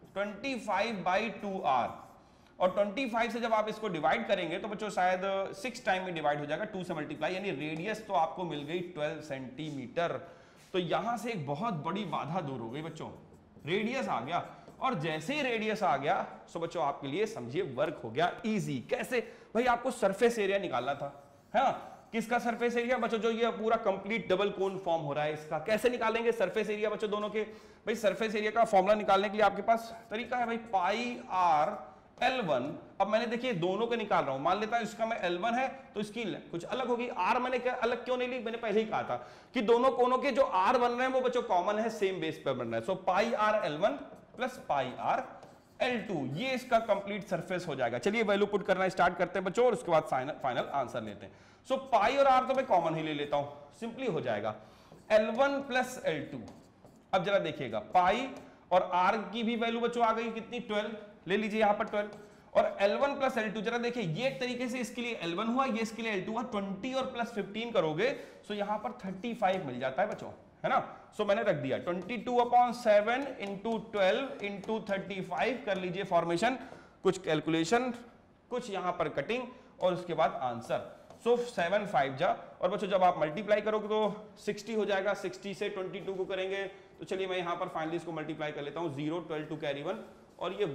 25/2R, और 25 से जब आप इसको डिवाइड करेंगे तो बच्चों शायद 6 टाइम में डिवाइड हो जाएगा, 2 से मल्टीप्लाई, यानी रेडियस तो आपको मिल गई 12 सेंटीमीटर। तो यहां से एक बहुत बड़ी बाधा दूर हो गई बच्चों, रेडियस आ गया, और जैसे ही रेडियस आ गया सो बच्चों आपके लिए समझिए वर्क हो गया इजी। कैसे भाई, आपको सरफेस एरिया निकालना था, है ना। किसका सरफेस एरिया बच्चों, जो ये पूरा कंप्लीट डबल कोन फॉर्म हो रहा है, इसका कैसे निकालेंगे सरफेस एरिया बच्चों दोनों के। भाई सरफेस एरिया का फॉर्मूला निकालने के लिए आपके पास तरीका है भाई, पाई आर L1। अब मैंने देखिए दोनों को निकाल रहा हूं, मान लेता हूं इसका मैं L1 है तो इसकी कुछ अलग होगी। R मैंने क्या अलग क्यों नहीं ली, मैंने पहले ही कहा था कि दोनों कोनों के जो R बन रहे हैं वो बच्चों कॉमन है, सेम बेस पर बन रहा है। So pi R L1 plus pi R L2 ये इसका कंप्लीट सरफेस हो जाएगा। चलिए वैल्यू पुट करना स्टार्ट करते हैं बच्चों और उसके बाद फाइनल आंसर लेते हैं। सो पाई और आर तो मैं कॉमन ही ले लेता हूं, सिंपली हो जाएगा L1 प्लस L2। अब जरा देखिएगा पाई और आर की भी वैल्यू बच्चों आ गई कितनी 12, ले लीजिए यहां पर 12 और L1 प्लस L2 जरा देखिए ये एक तरीके से इसके लिए L1 हुआ, ये इसके लिए L2 हुआ। 20 और प्लस 15 करोगे सो यहां पर 35 मिल जाता है बच्चों, है ना। सो मैंने रख दिया 22/7 इंटू 12 इंटू 35 कर लीजिए फॉर्मेशन, कुछ कैलकुलेशन, कुछ यहां पर कटिंग और उसके बाद आंसर। सो 7 5 जा और बच्चों जब आप मल्टीप्लाई करोगे तो 60 हो जाएगा। 60 से 22 को करेंगे तो चलिए मैं यहां पर फाइनली इसको मल्टीप्लाई कर लेता हूं। 0 12 टू कैरी 1 और ये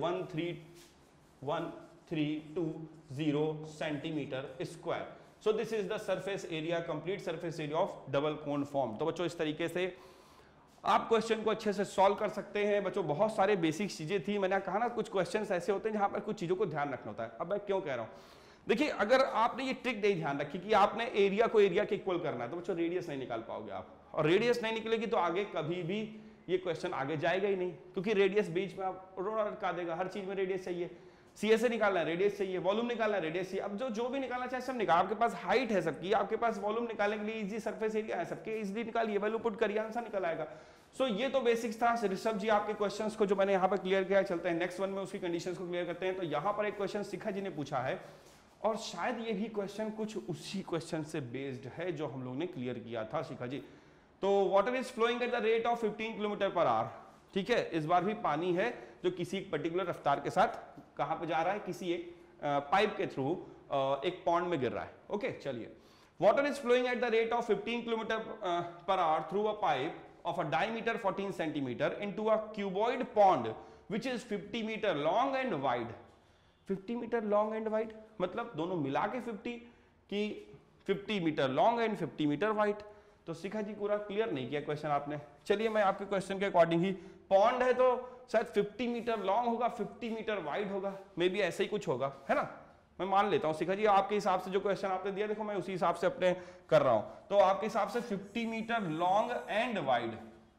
1320 centimetre square. So this is the surface area, complete surface area of double cone form. तो बच्चों इस तरीके से आप क्वेश्चन को अच्छे से सॉल्व कर सकते हैं। बच्चों बहुत सारे बेसिक चीजें थी, मैंने कहा ना कुछ क्वेश्चंस ऐसे होते हैं जहां पर कुछ चीजों को ध्यान रखना होता है। अब मैं क्यों कह रहा हूं, देखिए अगर आपने ये ट्रिक नहीं ध्यान रखी कि आपने एरिया को एरिया के इक्वल करना है तो बच्चों रेडियस नहीं निकाल पाओगे आप, और रेडियस नहीं निकलेगी तो आगे कभी भी ये क्वेश्चन आगे जाएगा ही नहीं, क्योंकि रेडियस बीच में आप रोड़ा अटका देगा। हर चीज में रेडियस चाहिए, सीएसए निकालना है रेडियस चाहिए, वॉल्यूम निकालना है रेडियस चाहिए। अब जो भी निकालना चाहे सब निकाल, आपके पास हाइट है सबकी, आपके पास वॉल्यूम निकालने के लिए इजी सरफेस एरिया है सबके, इजीली निकालिए, वैल्यू पुट करिए, आंसर निकल आएगा। सो ये तो बेसिक्स था ऋषभ जी आपके क्वेश्चंस को जो मैंने यहाँ पर क्लियर किया। चलते हैं नेक्स्ट वन में उसकी कंडीशंस को क्लियर करते हैं। तो यहाँ पर एक क्वेश्चन शिखा जी ने पूछा है और शायद ये भी क्वेश्चन कुछ उसी क्वेश्चन से बेस्ड है जो हम लोग ने क्लियर किया था शिखा जी। तो water is flowing at the rate of 15 kilometre per hour, ठीक है। इस बार भी पानी है जो किसी एक पर्टिकुलर रफ्तार के साथ कहां पे जा रहा है, किसी एक पाइप के थ्रू एक पॉन्ड में गिर रहा है। ओके चलिए, water is flowing at the rate of 15 kilometre per hour through a pipe of a diameter 14 centimeter into a cuboid pond which is 50 meter long and wide। 50 metre long and wide मतलब दोनों मिला के 50 की 50 metre long and 50 metre wide. तो शिखा जी पूरा clear नहीं किया question आपने। चलिए मैं आपके क्वेश्चन के अकॉर्डिंग ही, पॉन्ड है तो शायद 50 मीटर लॉन्ग होगा 50 मीटर वाइड होगा, मे बी ऐसे ही कुछ होगा, है ना। मैं मान लेता हूं शिखा जी आपके हिसाब से जो क्वेश्चन आपने दिया देखो मैं उसी हिसाब से अपने कर रहा हूं। तो आपके हिसाब से 50 मीटर लॉन्ग एंड वाइड,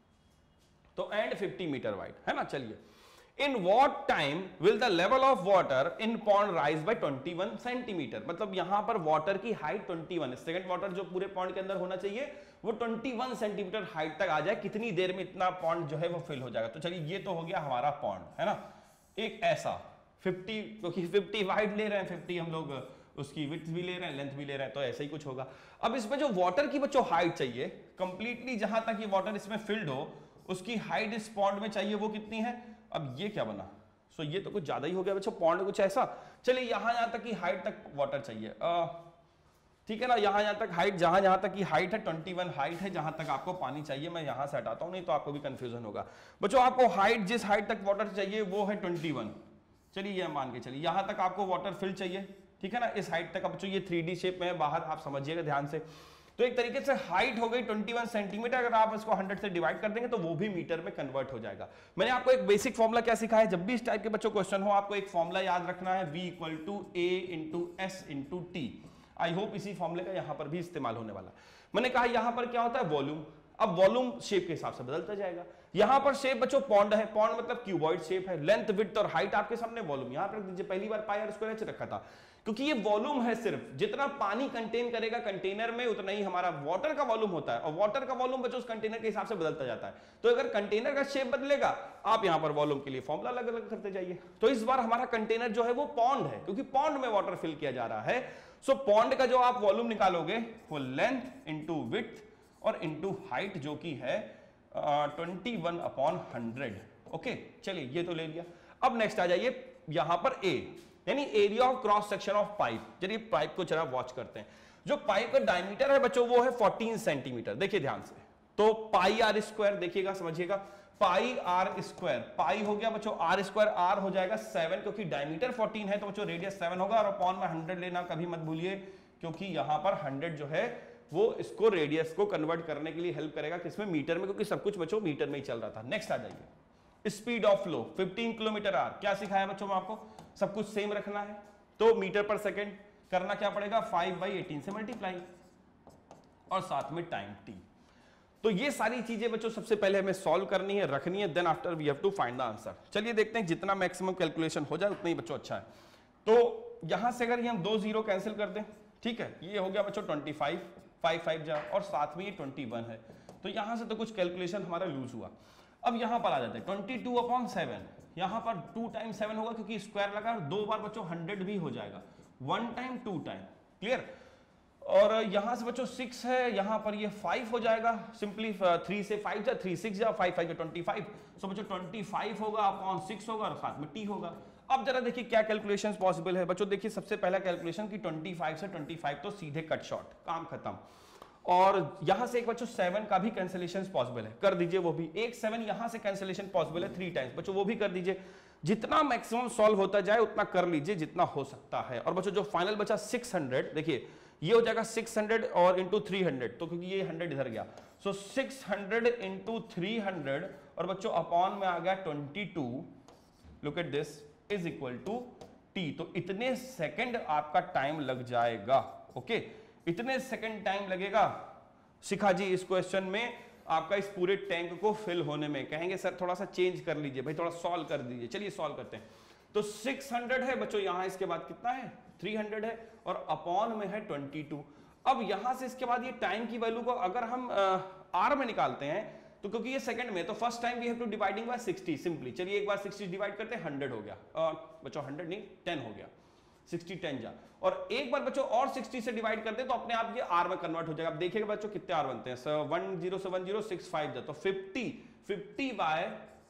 तो एंड 50 मीटर वाइड, है ना। चलिए, in what time will the level of water in pond rise by 21 centimetre. मतलब यहां पर वाटर की हाइट 21, सेकंड वाटर जो पूरे पॉन्ड के अंदर होना चाहिए वो 21 सेंटीमीटर हाइट तक आ जाए, कितनी देर में इतना पॉन्ड जो है वो फिल हो जाएगा। तो चलिए ये तो हो गया हमारा पॉन्ड, है ना। एक ऐसा 50, क्योंकि 50 वाइड ले रहे हैं, 50 हम लोग उसकी विड्थ भी ले रहे हैं, लेंथ भी ले रहे हैं, तो ऐसा ही कुछ होगा। अब इसमें जो वाटर की बच्चों हाइट चाहिए कंप्लीटली, जहां तक ये वाटर इसमें फिल्ड हो उसकी हाइट इस पॉन्ड में चाहिए, वो कितनी है। अब ये क्या बना, सो ये तो कुछ ज्यादा ही हो गया बच्चों, पॉन्ड कुछ ऐसा। चलिए यहां तक की हाइट तक वाटर चाहिए, ठीक है ना। यहां तक हाइट, जहां तक की हाइट है 21 हाइट है, जहां तक आपको पानी चाहिए। मैं यहां से हटाता हूं नहीं तो आपको भी कंफ्यूजन होगा बच्चों। आपको हाइट, जिस हाइट तक वाटर चाहिए वो है 21। चलिए ये मान के चलिए यहां तक आपको वाटर फिल चाहिए, ठीक है ना, इस हाइट तक। अब बच्चों ये 3D शेप में है बाहर, आप समझिएगा ध्यान से। तो एक तरीके से हाइट हो गई 21 सेंटीमीटर। अगर आप इसको 100 से डिवाइड कर देंगे तो वो भी मीटर में कन्वर्ट हो जाएगा। मैंने आपको एक बेसिक फॉर्मूला क्या सिखाया है, जब भी इस टाइप के बच्चों क्वेश्चन हो आपको एक फॉर्मूला याद रखना है, V = A × S × T। I hope इसी फॉर्मूले का यहां पर भी इस्तेमाल होने वाला। मैंने कहा यहां पर क्या होता है, वॉल्यूम। अब वॉल्यूम शेप के हिसाब से बदलता जाएगा। यहां पर शेप बच्चों पॉन्ड है, पॉन्ड मतलब क्यूबॉइड शेप है, लेंथ विड्थ और हाइट आपके सामने, वॉल्यूम यहां पर रख दीजिए। पहली बार पाई r² h रखा था क्योंकि ये वॉल्यूम है, सिर्फ जितना पानी कंटेन करेगा कंटेनर में उतना ही हमारा वाटर का वॉल्यूम होता है, और वाटर का वॉल्यूम बच्चों उस कंटेनर के हिसाब से बदलता जाता है। तो अगर कंटेनर का शेप बदलेगा आप यहां पर वॉल्यूम के लिए फॉर्मूला अलग अलग करते जाइए। तो इस बार हमारा कंटेनर जो है वो पॉन्ड है, क्योंकि पॉन्ड में वाटर फिल किया जा रहा है। सो पॉन्ड का जो आप वॉल्यूम निकालोगे वो लेंथ इंटू विड्थ और इंटू हाइट, जो कि है 21/100। ओके चलिए ये तो ले लिया। अब नेक्स्ट आ जाइए यहां पर A, यानी area of cross section of pipe. चलिए पाइप को जरा वॉच करते हैं। जो पाइप का डायमीटर है बच्चों वो है 14 सेंटीमीटर। देखिए ध्यान से, तो पाई r², देखिएगा समझिएगा, पाई r², पाई हो गया बच्चों r² r हो जाएगा 7, क्योंकि डायमीटर 14 है तो बच्चों रेडियस 7 होगा। और अपॉन में 100 लेना कभी मत भूलिए, क्योंकि यहां पर 100 जो है वो इसको रेडियस को कन्वर्ट करने के लिए हेल्प करेगा, किसमें, मीटर में, क्योंकि सब कुछ बच्चों मीटर में ही चल रहा था। नेक्स्ट आ जाइए, speed of flow 15 kilometre hour. क्या सिखाया बच्चों में आपको, सब कुछ सेम रखना है, तो मीटर पर सेकेंड करना क्या पड़ेगा, 5/18 से मल्टीप्लाई और साथ में टाइम t। तो ये सारी चीजें बच्चों सबसे पहले हमें सॉल्व करनी है, रखनी है, then after we have to find the answer. चलिए देखते हैं, जितना मैक्सिमम कैलकुलेशन हो जाए उतना ही बच्चों अच्छा है। तो यहां से अगर ये हम 2 0 कैंसिल कर दें, ठीक है, ये हो गया बच्चों 25, 5 5 जा, और साथ में ये 21 है, तो यहां से तो कुछ कैलकुलेशन हमारा लूज हुआ। अब यहां पर आ जाते हैं 22/7, यहां पर 2 टाइम 7 होगा क्योंकि स्क्वायर लगा, 2 बार बच्चों 100 भी हो जाएगा, 1 टाइम 2 टाइम, क्लियर। और यहां से बच्चों 6 है, यहां पर ये 5 हो जाएगा, सिंपली 3 से 5 जा, 3 6 जा, 5 5 25, सो बच्चों 25 होगा अपॉन 6 होगा और साथ में t होगा। अब जरा देखिए क्या कैलकुलेशंस पॉसिबल है बच्चों। देखिए सबसे पहला कैलकुलेशन कि 25 से 25 तो सीधे कट शॉर्ट, काम खत्म। और यहां से एक बच्चों 7 का भी कैंसिलेशन पॉसिबल है, कर दीजिए वो भी। एक 7 यहां से कैंसिलेशन पॉसिबल है 3 टाइम्स, बच्चों वो भी कर दीजिए। जितना मैक्सिमम सॉल्व होता जाए उतना कर लीजिए जितना हो सकता है। और बच्चों जो फाइनल बचा 600, देखिए ये हो जाएगा 600 और इंटू 300, तो क्योंकि ये 100 इधर गया, सो 600 इंटू 300 और बच्चों अपॉन में आ गया 22, look at this, is equal to T. तो इतने सेकंड आपका टाइम लग जाएगा, ओके, इतने सेकंड टाइम लगेगा शिखा जी इस क्वेश्चन में आपका इस पूरे टैंक को फिल होने में। कहेंगे सर थोड़ा सा चेंज कर लीजिए भाई, थोड़ा सॉल्व कर दीजिए। चलिए सॉल्व करते हैं। तो 600 है बच्चों, यहां इसके बाद कितना है 300 है, और अपॉन में है 22। अब यहां से इसके बाद ये टाइम की वैल्यू को अगर हम आर में निकालते हैं, तो क्योंकि ये सेकंड में, तो first time we have to dividing by 60 simply. चलिए एक बार 60 डिवाइड करते हैं, 100 हो गया, बच्चों 100 नहीं 10 हो गया, 60 10 जा, और एक बार बच्चों और 60 से डिवाइड करते हैं तो अपने आप ये आर में कन्वर्ट हो जाएगा। अब देखिएगा बच्चों कितने आर बनते हैं, 10 से 1065 जा, तो 50 बाय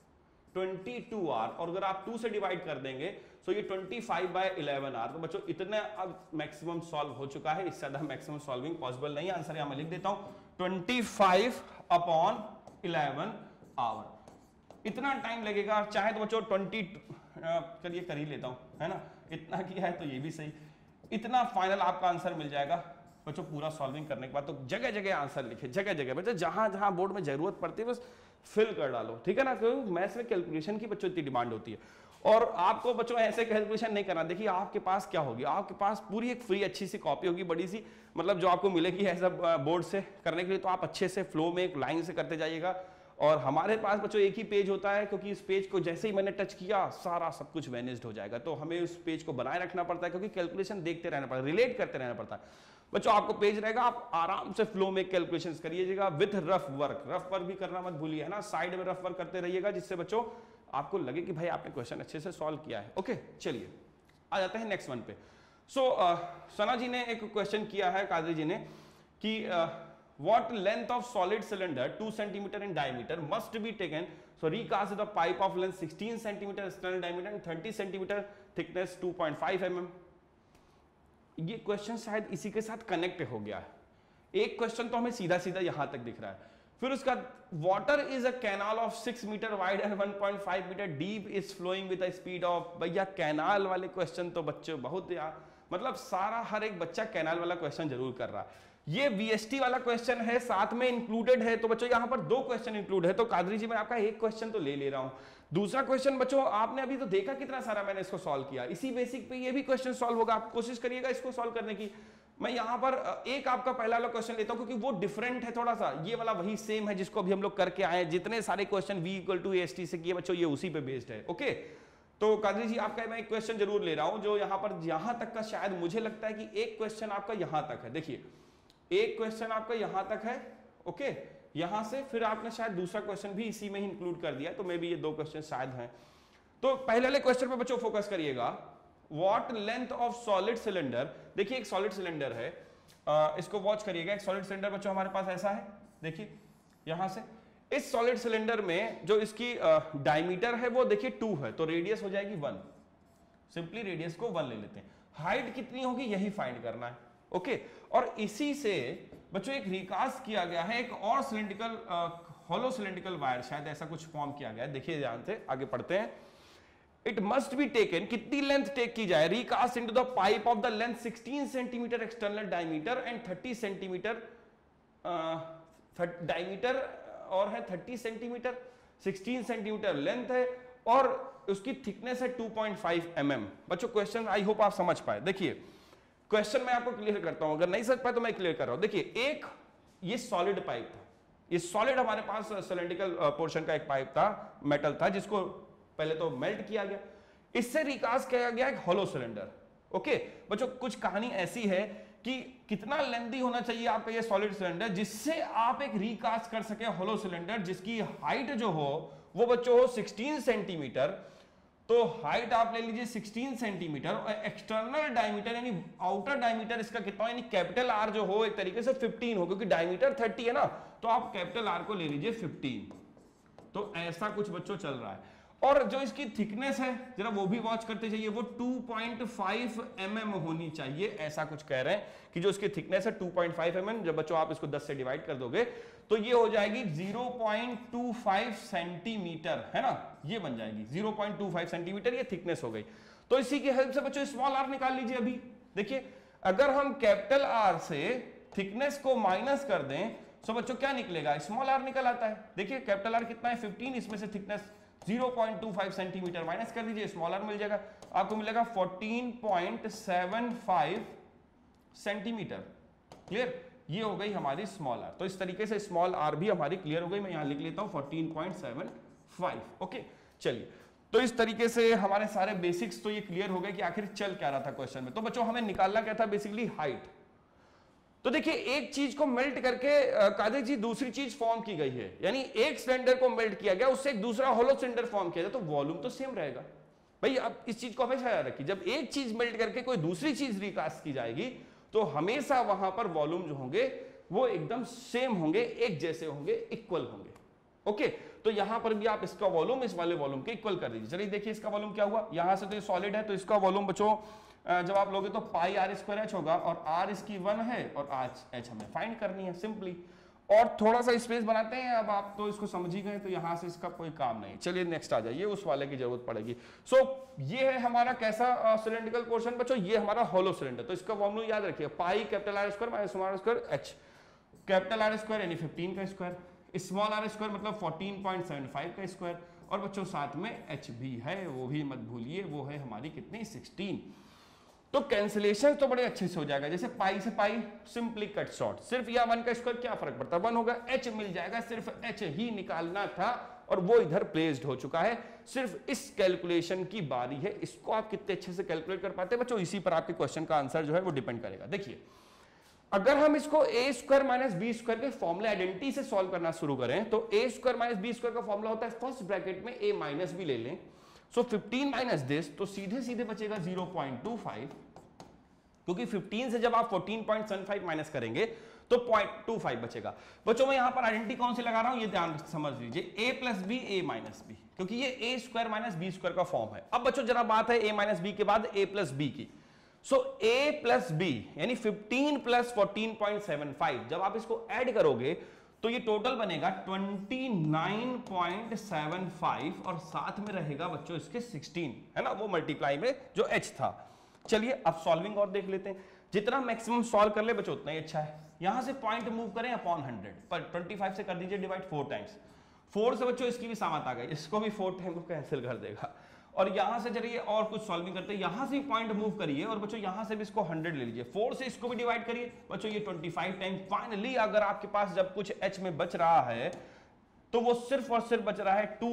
22 आर, और अगर आप 2 से डिवाइड कर देंगे तो ये 25 बाय 11 आर। तो बच्चों इतना अब मैक्सिमम सॉल्व हो चुका है, इससे ज्यादा मैक्सिमम सॉल्विंग पॉसिबल नहीं है। आंसर यहां मैं लिख देता हूं 25 अपॉन 11 आवर। इतना टाइम लगेगा, चाहे तो बच्चों 20, चलिए कर ही लेता हूं, है ना, इतना किया है तो ये भी सही, इतना फाइनल आपका आंसर मिल जाएगा बच्चों पूरा सॉल्विंग करने के बाद। तो जगह जगह आंसर लिखे, जगह जगह बच्चों, जहां जहां बोर्ड में जरूरत पड़ती है बस फिल कर डालो, ठीक है ना, क्योंकि मैथ्स में कैलकुलेशन की बच्चों इतनी डिमांड होती है। और आपको बच्चों ऐसे कैलकुलेशन नहीं करना। देखिए आपके पास क्या होगी, आपके पास पूरी एक फ्री अच्छी सी कॉपी होगी, बड़ी सी, मतलब जो आपको मिलेगी ऐसा बोर्ड से करने के लिए, तो आप अच्छे से फ्लो में एक लाइन से करते जाइएगा। और हमारे पास बच्चों एक ही पेज होता है, क्योंकि इस पेज को जैसे ही मैंने टच किया सारा सब कुछ वैनिश्ड हो जाएगा, तो हमें उस पेज को बनाए रखना पड़ता है, क्योंकि कैलकुलेशन देखते रहना पड़ता है, रिलेट करते रहना पड़ता है। बच्चों आपको पेज रहेगा, आप आराम से फ्लो में कैलकुलेशंस करिएगा विथ रफ वर्क भी करना मत भूलिए, है ना, साइड में रफ वर्क करते रहिएगा, जिससे बच्चों आपको लगे कि भाई आपने क्वेश्चन अच्छे से सॉल्व किया है। ओके चलिए आ जाते हैं नेक्स्ट वन पे। सो सना जी ने एक क्वेश्चन किया है, कादरी जी ने, कि what length of solid cylinder 2 cm in diameter must be taken, so recast the pipe of length 16 cm external diameter and 30 cm thickness 2.5 mm। ये क्वेश्चन शायद इसी के साथ कनेक्ट हो गया है। एक क्वेश्चन तो हमें सीधा सीधा यहां तक दिख रहा है, फिर उसका water is a canal of 6 metre wide and 1.5 metre deep is flowing with a speed of, भैया कैनाल वाले क्वेश्चन तो बच्चों बहुत यार, मतलब सारा हर एक बच्चा कैनाल वाला क्वेश्चन जरूर कर रहा है। ये वीएसटी वाला क्वेश्चन है, साथ में इंक्लूडेड है, तो बच्चों यहां पर 2 क्वेश्चन इंक्लूड है, तो कादरी जी मैं आपका एक क्वेश्चन तो ले रहा हूं। दूसरा क्वेश्चन बच्चों आपने अभी तो देखा कितना सारा मैंने इसको सॉल्व किया, इसी बेसिक पे ये भी क्वेश्चन सॉल्व होगा, आप कोशिश करिएगा इसको सॉल्व करने की। मैं यहां पर एक आपका पहला वाला क्वेश्चन लेता हूं, क्योंकि वो डिफरेंट है थोड़ा सा, ये वाला वही सेम है जिसको अभी हम लोग करके आए हैं, जितने सारे क्वेश्चन V = AST से किए बच्चों, ये उसी पे बेस्ड है। ओके तो कादरी जी आपका मैं एक क्वेश्चन जरूर ले रहा हूं, जो यहां पर यहां तक का शायद मुझे लगता है कि एक क्वेश्चन आपका यहां तक है, देखिए एक क्वेश्चन आपका यहां तक है, ओके, यहां से फिर आपने शायद दूसरा क्वेश्चन भी इसी में ही इंक्लूड कर दिया, तो मे बी ये 2 क्वेश्चन शायद हैं। तो पहले वाले क्वेश्चन पे बच्चों फोकस करिएगा, what length of solid cylinder, देखिए एक सॉलिड सिलेंडर है, इसको वॉच करिएगा, एक सॉलिड सिलेंडर बच्चों हमारे पास ऐसा है, देखिए यहां से इस सॉलिड सिलेंडर में जो इसकी डायमीटर है वो देखिए 2 है, तो रेडियस हो जाएगी 1, सिंपली रेडियस को 1 ले लेते हैं। हाइट कितनी होगी यही फाइंड करना है, ओके। और इसी से बच्चों एक रिकास्ट किया गया है, एक और सिलिंड्रिकल हॉलो सिलिंड्रिकल वायर, शायद ऐसा कुछ फॉर्म किया गया है, देखिए ध्यान से आगे पढ़ते हैं। इट मस्ट बी टेकन, कितनी लेंथ टेक की जाए, recast into the pipe of the length 16 centimetre external diameter and 30 centimetre diameter, और है 30 सेंटीमीटर, 16 सेंटीमीटर लेंथ है, और उसकी थिकनेस है 2.5 mm। बच्चों क्वेश्चन आई होप आप समझ पाए। देखिए क्वेश्चन मैं आपको क्लियर करता हूं, अगर नहीं समझ पाए तो मैं क्लियर कर रहा हूं। देखिए एक ये सॉलिड पाइप था, ये सॉलिड हमारे पास सिलेंड्रिकल पोर्शन का एक पाइप था, मेटल था, जिसको पहले तो मेल्ट किया गया, इससे रिकास्ट किया गया एक हॉलो सिलेंडर। ओके बच्चों, कुछ कहानी ऐसी है कि कितना लेंथी होना चाहिए आपका ये सॉलिड सिलेंडर जिससे आप एक रिकास्ट कर सके हॉलो सिलेंडर जिसकी हाइट जो हो वो बच्चों हो 16 सेंटीमीटर। तो हाइट आप ले लीजिए 16 सेंटीमीटर और एक्सटर्नल डायमीटर यानी आउटर डायमीटर इसका कितना, यानी कैपिटल आर जो हो एक तरीके से 15 हो, क्योंकि डायमीटर 30 है ना, तो आप कैपिटल आर को ले लीजिए 15। तो ऐसा कुछ बच्चों चल रहा है। और जो इसकी थिकनेस है जरा वो भी वॉच करते जाइए, वो 2.5 mm होनी चाहिए, ऐसा कुछ कह रहे हैं कि जो इसकी थिकनेस है 2.5 mm। जब बच्चों आप इसको 10 से डिवाइड कर दोगे तो ये हो जाएगी 0.25 सेंटीमीटर, है ना, ये बन जाएगी 0.25 सेंटीमीटर, ये थिकनेस हो गई। तो इसी की हेल्प से बच्चों स्मॉल आर निकाल लीजिए। अभी देखिए अगर हम कैपिटल आर से थिकनेस को माइनस कर दें तो बच्चों क्या निकलेगा, स्मॉल आर निकल आता है। देखिए कैपिटल आर कितना है 15, इसमें से थिकनेस 0.25 सेंटीमीटर माइनस कर दीजिए, स्मॉल आर मिल जाएगा, आपको मिलेगा 14.75 सेंटीमीटर। क्लियर, ये हो गई हमारी स्मॉल आर। तो इस तरीके से स्मॉल आर भी हमारी क्लियर हो गई। मैं यहां लिख लेता हूं 14.75। ओके चलिए, तो इस तरीके से हमारे सारे बेसिक्स तो ये क्लियर हो गए कि आखिर चल क्या रहा था क्वेश्चन में। तो बच्चों हमें निकालना क्या था, बेसिकली हाइट। तो देखिए एक चीज को मेल्ट करके कादर जी दूसरी चीज फॉर्म की गई है, यानी एक सिलेंडर को मेल्ट किया गया उससे एक दूसरा होलो सिलेंडर फॉर्म किया जाए, तो वॉल्यूम तो सेम रहेगा भाई। अब इस चीज को हमेशा याद रखिए, जब एक चीज मेल्ट करके कोई दूसरी चीज रिकास्ट की जाएगी तो हमेशा वहां पर वॉल्यूम जो होंगे वो एकदम सेम होंगे, एक जैसे होंगे, इक्वल होंगे। ओके तो यहां पर भी आप इसका वॉल्यूम इस वाले वॉल्यूम के इक्वल कर दीजिए। चलिए देखिए इसका वॉल्यूम क्या हुआ, यहां से तो ये सॉलिड है तो इसका वॉल्यूम बच्चों जब आप लोगे तो पाई आर स्क्वायर एच होगा, और आर इसकी 1 है और एच हमें फाइंड करनी है सिंपली। और थोड़ा सा स्पेस बनाते हैं, अब आप तो इसको समझ ही गए तो यहां से इसका कोई काम नहीं। चलिए नेक्स्ट आ जाइए, उस वाले की जरूरत पड़ेगी। सो ये है हमारा कैसा सिलेंड्रिकल पोर्शन बच्चों, ये हमारा होलो सिलेंडर। तो इसका फॉर्मूला याद रखिए, pi capital R square minus small R square H, capital R square यानी 15 का स्क्वायर, स्मॉल आर स्क्वायर मतलब 14.75 का स्क्वायर, और बच्चों साथ में एच भी है, वो भी मत भूलिए, वो है हमारी कितनी 16। तो कैंसिलेशन तो बड़े अच्छे से हो जाएगा, जैसे पाई से पाई सिंपली कट शॉर्ट, सिर्फ या 1 का स्क्वायर क्या फर्क पड़ता है, 1 होगा, एच मिल जाएगा, सिर्फ एच ही निकालना था और वो इधर प्लेस्ड हो चुका है। सिर्फ इस कैलकुलेशन की बारी है, इसको आप कितने अच्छे से कैलकुलेट कर पाते हैं बच्चों, इसी पर आपके क्वेश्चन का आंसर जो है वो डिपेंड करेगा। देखिए अगर हम इसको A square minus B square के फॉर्मूला आइडेंटिटी से सॉल्व करना शुरू करें तो A square minus B square का फॉर्मूला होता है फर्स्ट ब्रैकेट में ए माइनस भी ले लें, सो 15 माइनस दिस, तो सीधे सीधे बचेगा 0.25, क्योंकि 15 से जब आप 14.75 माइनस करेंगे तो 0.25 बचेगा। बच्चों मैं यहां पर आइडेंटिटी कौन सी लगा रहा हूं ये ध्यान समझ लीजिए, a plus B A minus B, क्योंकि ये a square minus B square का फॉर्म है। अब बच्चों जरा बात है a माइनस बी के बाद a प्लस बी की, सो a प्लस बी यानी 15 प्लस 14.75, जब आप इसको ऐड करोगे तो ये टोटल बनेगा 29.75 और साथ में रहेगा बच्चों इसके 16, है ना, वो मल्टीप्लाई में जो h था। चलिए अब सॉल्विंग और देख लेते हैं, जितना मैक्सिमम सॉल्व कर ले बच्चों उतना ही अच्छा है। यहां से पॉइंट मूव करें अपॉन 100 पर 25 से कर दीजिए डिवाइड 4 टाइम्स, 4 से बच्चों इसकी भी सामत आ गई, इसको भी 4 टाइम को कैंसिल कर देगा। और यहां से चलिए और कुछ सॉल्विंग करते हैं, यहां से पॉइंट मूव करिए और बच्चों यहां से भी इसको 100 ले लीजिए, 4 से इसको भी डिवाइड करिए बच्चों, ये 25 टाइम। फाइनली अगर आपके पास जब कुछ h में बच रहा है तो वो सिर्फ और सिर्फ बच रहा है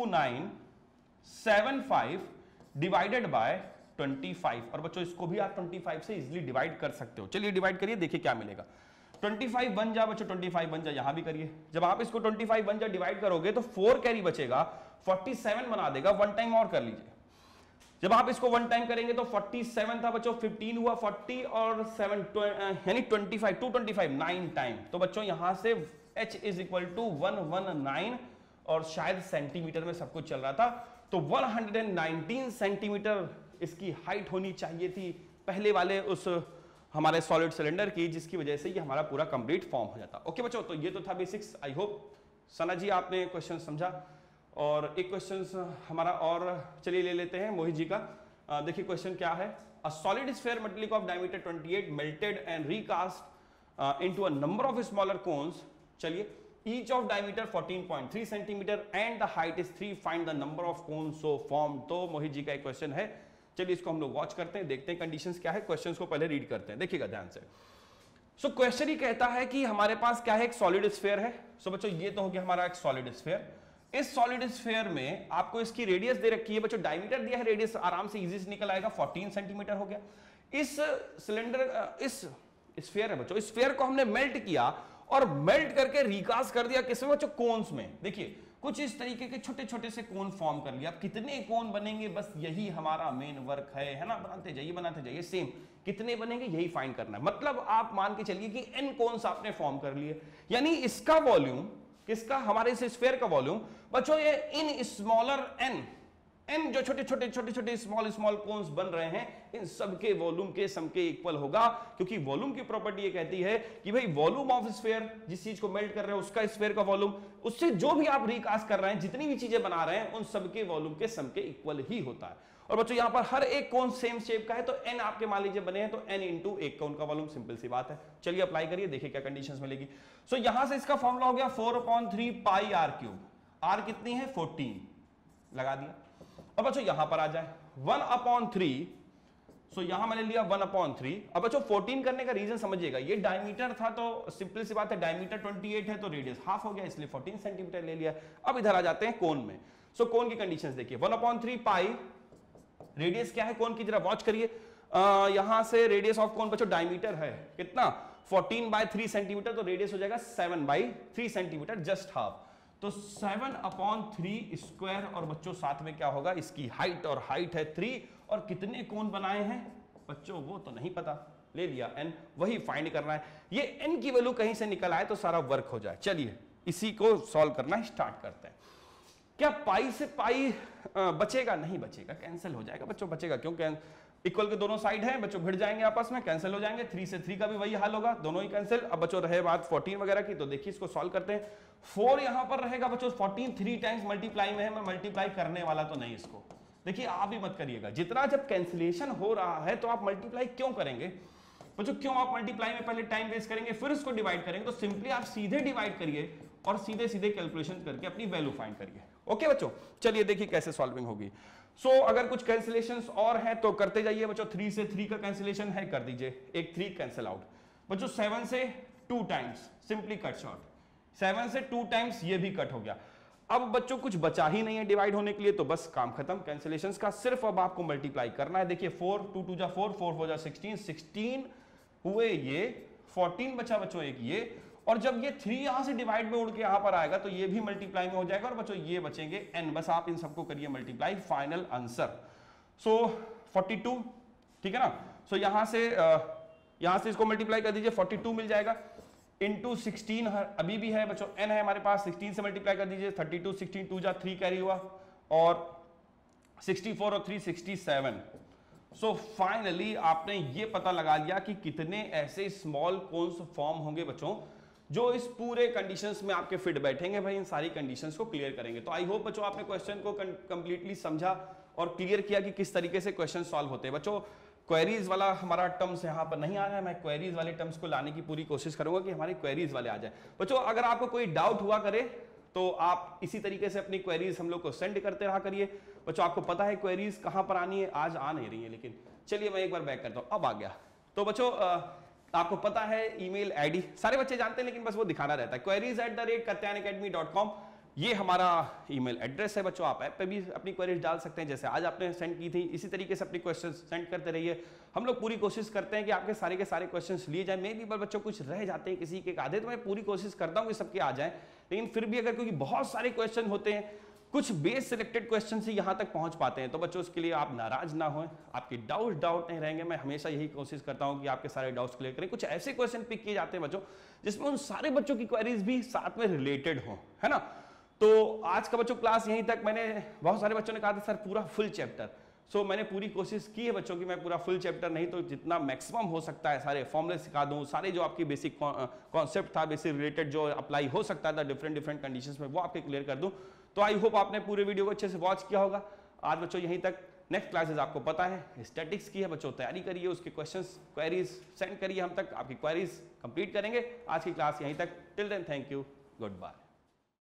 2975 डिवाइडेड बाय 25, और बच्चों इसको भी आप 25 से इजीली डिवाइड कर सकते हो। चलिए डिवाइड करिए, देखिए क्या मिलेगा। 25 बन जा बच्चों, 25 बन जा, यहां भी करिए। जब आप इसको 25 बन जा डिवाइड करोगे तो 4 कैरी बचेगा, 47 बना देगा, 1 टाइम और कर लीजिए। जब आप इसको 1 टाइम करेंगे तो 47 था बच्चों, 15 हुआ, 40 और 7 यानी 25, 225 9 टाइम। तो बच्चों यहां से h इज इक्वल टू 119 और शायद सेंटीमीटर में सब कुछ चल रहा था, तो 119 सेंटीमीटर इसकी हाइट होनी चाहिए थी पहले वाले उस हमारे सॉलिड सिलेंडर की, जिसकी वजह से ये हमारा पूरा कंप्लीट फॉर्म हो जाता। ओके बच्चों, तो ये तो था बेसिक्स। आई होप सना जी आपने क्वेश्चन समझा। और एक क्वेश्चन हमारा और चलिए ले लेते हैं मोहित जी का। देखिए क्वेश्चन क्या है, a solid sphere metallic of diameter 28 melted and recast into a number of smaller cones, चलिए each of diameter 14.3 centimeter and the height is 3, find the number of cones so formed। तो मोहित जी का एक question है, चलिए इसको हम लोग watch करते हैं, देखते हैं कंडीशंस क्या है। क्वेश्चंस को पहले रीड करते हैं, देखिएगा ध्यान से। सो क्वेश्चन ही कहता है कि हमारे पास क्या है, एक सॉलिड स्फीयर है। सो बच्चों ये तो हो गया हमारा एक सॉलिड स्फीयर। इस सॉलिड स्फीयर में आपको इसकी रेडियस दे रखी है बच्चों, डायमीटर दिया है, रेडियस आराम से इजी से निकल आएगा, 14 सेंटीमीटर हो गया। इस सिलेंडर, इस स्फीयर है बच्चों, इस स्फीयर को हमने मेल्ट किया और मेल्ट करके रिकास्ट कर दिया किसमें बच्चों, कोन्स में। देखिए कुछ इस तरीके के छोटे छोटे से कोन फॉर्म कर लिया। अब कितने कोन बनेंगे, बस यही हमारा मेन वर्क है ना, बनाते जाइए सेम कितने बनेंगे यही फाइंड करना है। मतलब आप मान के चलिए कि n कोन्स आपने फॉर्म कर लिए, यानी इसका वॉल्यूम, किसका, हमारे इस स्फीयर का वॉल्यूम बच्चों, ये इन स्मॉलर n जो छोटे छोटे स्मॉल कोन्स बन रहे हैं, इन सबके वॉल्यूम के सम के इक्वल होगा। क्योंकि वॉल्यूम की प्रॉपर्टी ये कहती है कि भाई वॉल्यूम ऑफ स्फीयर, जिस चीज को मेल्ट कर रहे हैं उसका स्फीयर का वॉल्यूम, उससे जो भी आप रिकास्ट कर रहे हैं, जितनी भी चीजें बना रहे हैं, उन सबके वॉल्यूम के सम के इक्वल ही होता है। और बच्चों यहां पर हर एक कोन सेम शेप का है, तो n आपके मान लीजिए बने हैं, तो n इंटू एक कोन का वॉल्यूम, सिंपल सी बात है। चलिए अप्लाई करिए, देखिए क्या कंडीशंस मिलेगी। सो यहां से इसका फॉर्मूला हो गया 4/3 पाई r क्यूब। r कितनी है, 14 लगा दिया। अब बच्चों यहां पर आ जाए 1/3, सो यहां मैंने लिया 1/3। अब बच्चों 14 करने का रीजन समझिएगा, ये डायमीटर था तो सिंपल सी बात है, डायमीटर 28 है तो रेडियस हाफ हो गया, इसलिए 14 सेंटीमीटर ले लिया। अब इधर आ जाते हैं कोन में। सो कोन की कंडीशंस देखिए, 1/3 पाई, रेडियस क्या है कोन की, जरा वॉच करिए। यहां से रेडियस ऑफ कोन बच्चों डायमीटर है कितना, 14/3 सेंटीमीटर, तो रेडियस हो जाएगा 7/3 सेंटीमीटर, जस्ट हाफ। तो 7/3 स्क्वायर, और बच्चों साथ में क्या होगा, इसकी हाइट, और हाइट है 3, और कितने कोन बनाए हैं बच्चों वो तो नहीं पता, ले लिया n, वही फाइंड करना है। ये n की वैल्यू कहीं से निकल आए तो सारा वर्क हो जाए। चलिए इसी को सॉल्व करना स्टार्ट करते हैं। क्या पाई से पाई बचेगा, नहीं बचेगा, कैंसिल हो जाएगा बच्चों, बचेगा क्यों, इक्वल के दोनों साइड हैं बच्चों, भिड़ जाएंगे आपस में, कैंसिल हो जाएंगे। 3 से 3 का भी वही हाल होगा, दोनों ही कैंसिल। अब बच्चों रहे बात 14 वगैरह की, तो देखिए इसको सॉल्व करते हैं। 4 यहां पर रहेगा बच्चों, 14 3 टाइम्स मल्टीप्लाई में है, मैं मल्टीप्लाई करने वाला तो नहीं इसको, देखिए आप भी मत करिएगा। जितना जब कैंसिलेशन हो रहा है तो आप मल्टीप्लाई क्यों करेंगे बच्चों, क्यों आप मल्टीप्लाई में पहले टाइम वेस्ट करेंगे, फिर उसको डिवाइड करेंगे। तो सिंपली आप सीधे डिवाइड करिए और सीधे सीधे कैलकुलेशन करके अपनी वैल्यू फाइंड करिए। ओके बच्चों, चलिए देखिए कैसे सॉल्विंग होगी। सो अगर कुछ कैंसिलेशंस और हैं तो करते जाइए बच्चों। 3 से 3 का कैंसिलेशन है, कर दीजिए, एक 3 कैंसिल आउट बच्चों। 7 से 2 टाइम्स सिंपली कट शॉर्ट, 7 से 2 टाइम्स ये भी कट हो गया। अब बच्चों कुछ बचा ही नहीं है डिवाइड होने के लिए, तो बस काम खत्म कैंसिलेशंस का। सिर्फ अब आपको मल्टीप्लाई करना है। देखिए 4 2 2 जा 4, 4 4 जा 16, 16 हुए ये, 14 बचा बच्चों एक ये, और जब ये 3 यहां से डिवाइड में उड़ के यहां पर आएगा तो ये भी मल्टीप्लाई में हो जाएगा, और बच्चों ये बचेंगे n। बस आप इन सबको करिए मल्टीप्लाई, फाइनल आंसर सो 42, ठीक है ना। सो यहां से इसको मल्टीप्लाई कर दीजिए, 42 मिल जाएगा, इंटू 16 अभी भी है बच्चों, n है हमारे पास, 16 से मल्टीप्लाई कर दीजिए, 32, 16 2 जा 3 कैरी हुआ, और 64 और 3 67। सो फाइनली आपने ये पता लगा लिया कि कितने ऐसे स्मॉल कोन्स फॉर्म होंगे बच्चों जो इस पूरे कंडीशंस में आपके फिट बैठेंगे। भाई इन सारी कंडीशंस को क्लियर करेंगे। तो आई होप बच्चों आपने क्वेश्चन को कंप्लीटली समझा और क्लियर किया कि किस तरीके से क्वेश्चन सॉल्व होते हैं। बच्चों क्वेरीज वाला हमारा टर्म्स यहाँ पर नहीं आ रहा है, मैं क्वेरीज वाले टर्म्स को लाने की पूरी कोशिश करूंगा कि हमारे क्वेरीज वाले आ जाए। बच्चों अगर आपको कोई डाउट हुआ करे तो आप इसी तरीके से अपनी क्वेरीज हम लोग को सेंड करते रहा करिए। बच्चों आपको पता है क्वेरीज कहां पर आनी है, आज आ नहीं रही है, लेकिन चलिए मैं एक बार बैक करता हूं, अब आ गया। तो बच्चों आपको पता है ईमेल आईडी सारे बच्चे जानते हैं, लेकिन बस वो दिखाना रहता है, queries@katyanacademy.com ये हमारा ईमेल एड्रेस है। बच्चों आप ऐप पे भी अपनी क्वेरीज डाल सकते हैं, जैसे आज आपने सेंड की थी, इसी तरीके से अपनी क्वेश्चन सेंड करते रहिए। हम लोग पूरी कोशिश करते हैं कि आपके सारे के सारे क्वेश्चंस लिए जाए। मे भी बच्चों कुछ रह जाते हैं किसी के आधे, तो मैं पूरी कोशिश करता हूँ कि सबके आ जाए, लेकिन फिर भी अगर क्योंकि बहुत सारे क्वेश्चन होते हैं, कुछ बेस सिलेक्टेड क्वेश्चन से यहां तक पहुंच पाते हैं, तो बच्चों उसके लिए आप नाराज ना हों, आपके डाउट नहीं रहेंगे। मैं हमेशा यही कोशिश करता हूं कि आपके सारे डाउट्स क्लियर करें। कुछ ऐसे क्वेश्चन पिक किए जाते हैं बच्चों जिसमें उन सारे बच्चों की क्वेरीज भी साथ में रिलेटेड हो, है ना। तो आज का बच्चों क्लास यहीं तक। मैंने बहुत सारे बच्चों ने कहा था सर पूरा फुल चैप्टर, सो मैंने पूरी कोशिश की है बच्चों की मैं पूरा फुल चैप्टर नहीं तो जितना मैक्सिमम हो सकता है सारे फॉर्मूले सिखा दूं, सारे जो आपकी बेसिक कॉन्सेप्ट था, बेसिक रिलेटेड जो अप्लाई हो सकता था डिफरेंट कंडीशंस में, वो आपके क्लियर कर दूं। तो आई होप आपने पूरे वीडियो को अच्छे से वॉच किया होगा। आज बच्चों यहीं तक, नेक्स्ट क्लासेस आपको पता है स्टैटिक्स की है बच्चों, तैयारी करिए, उसके क्वेश्चंस क्वेरीज सेंड करिए हम तक, आपकी क्वेरीज कंप्लीट करेंगे। आज की क्लास यहीं तक, till then thank you, good bye.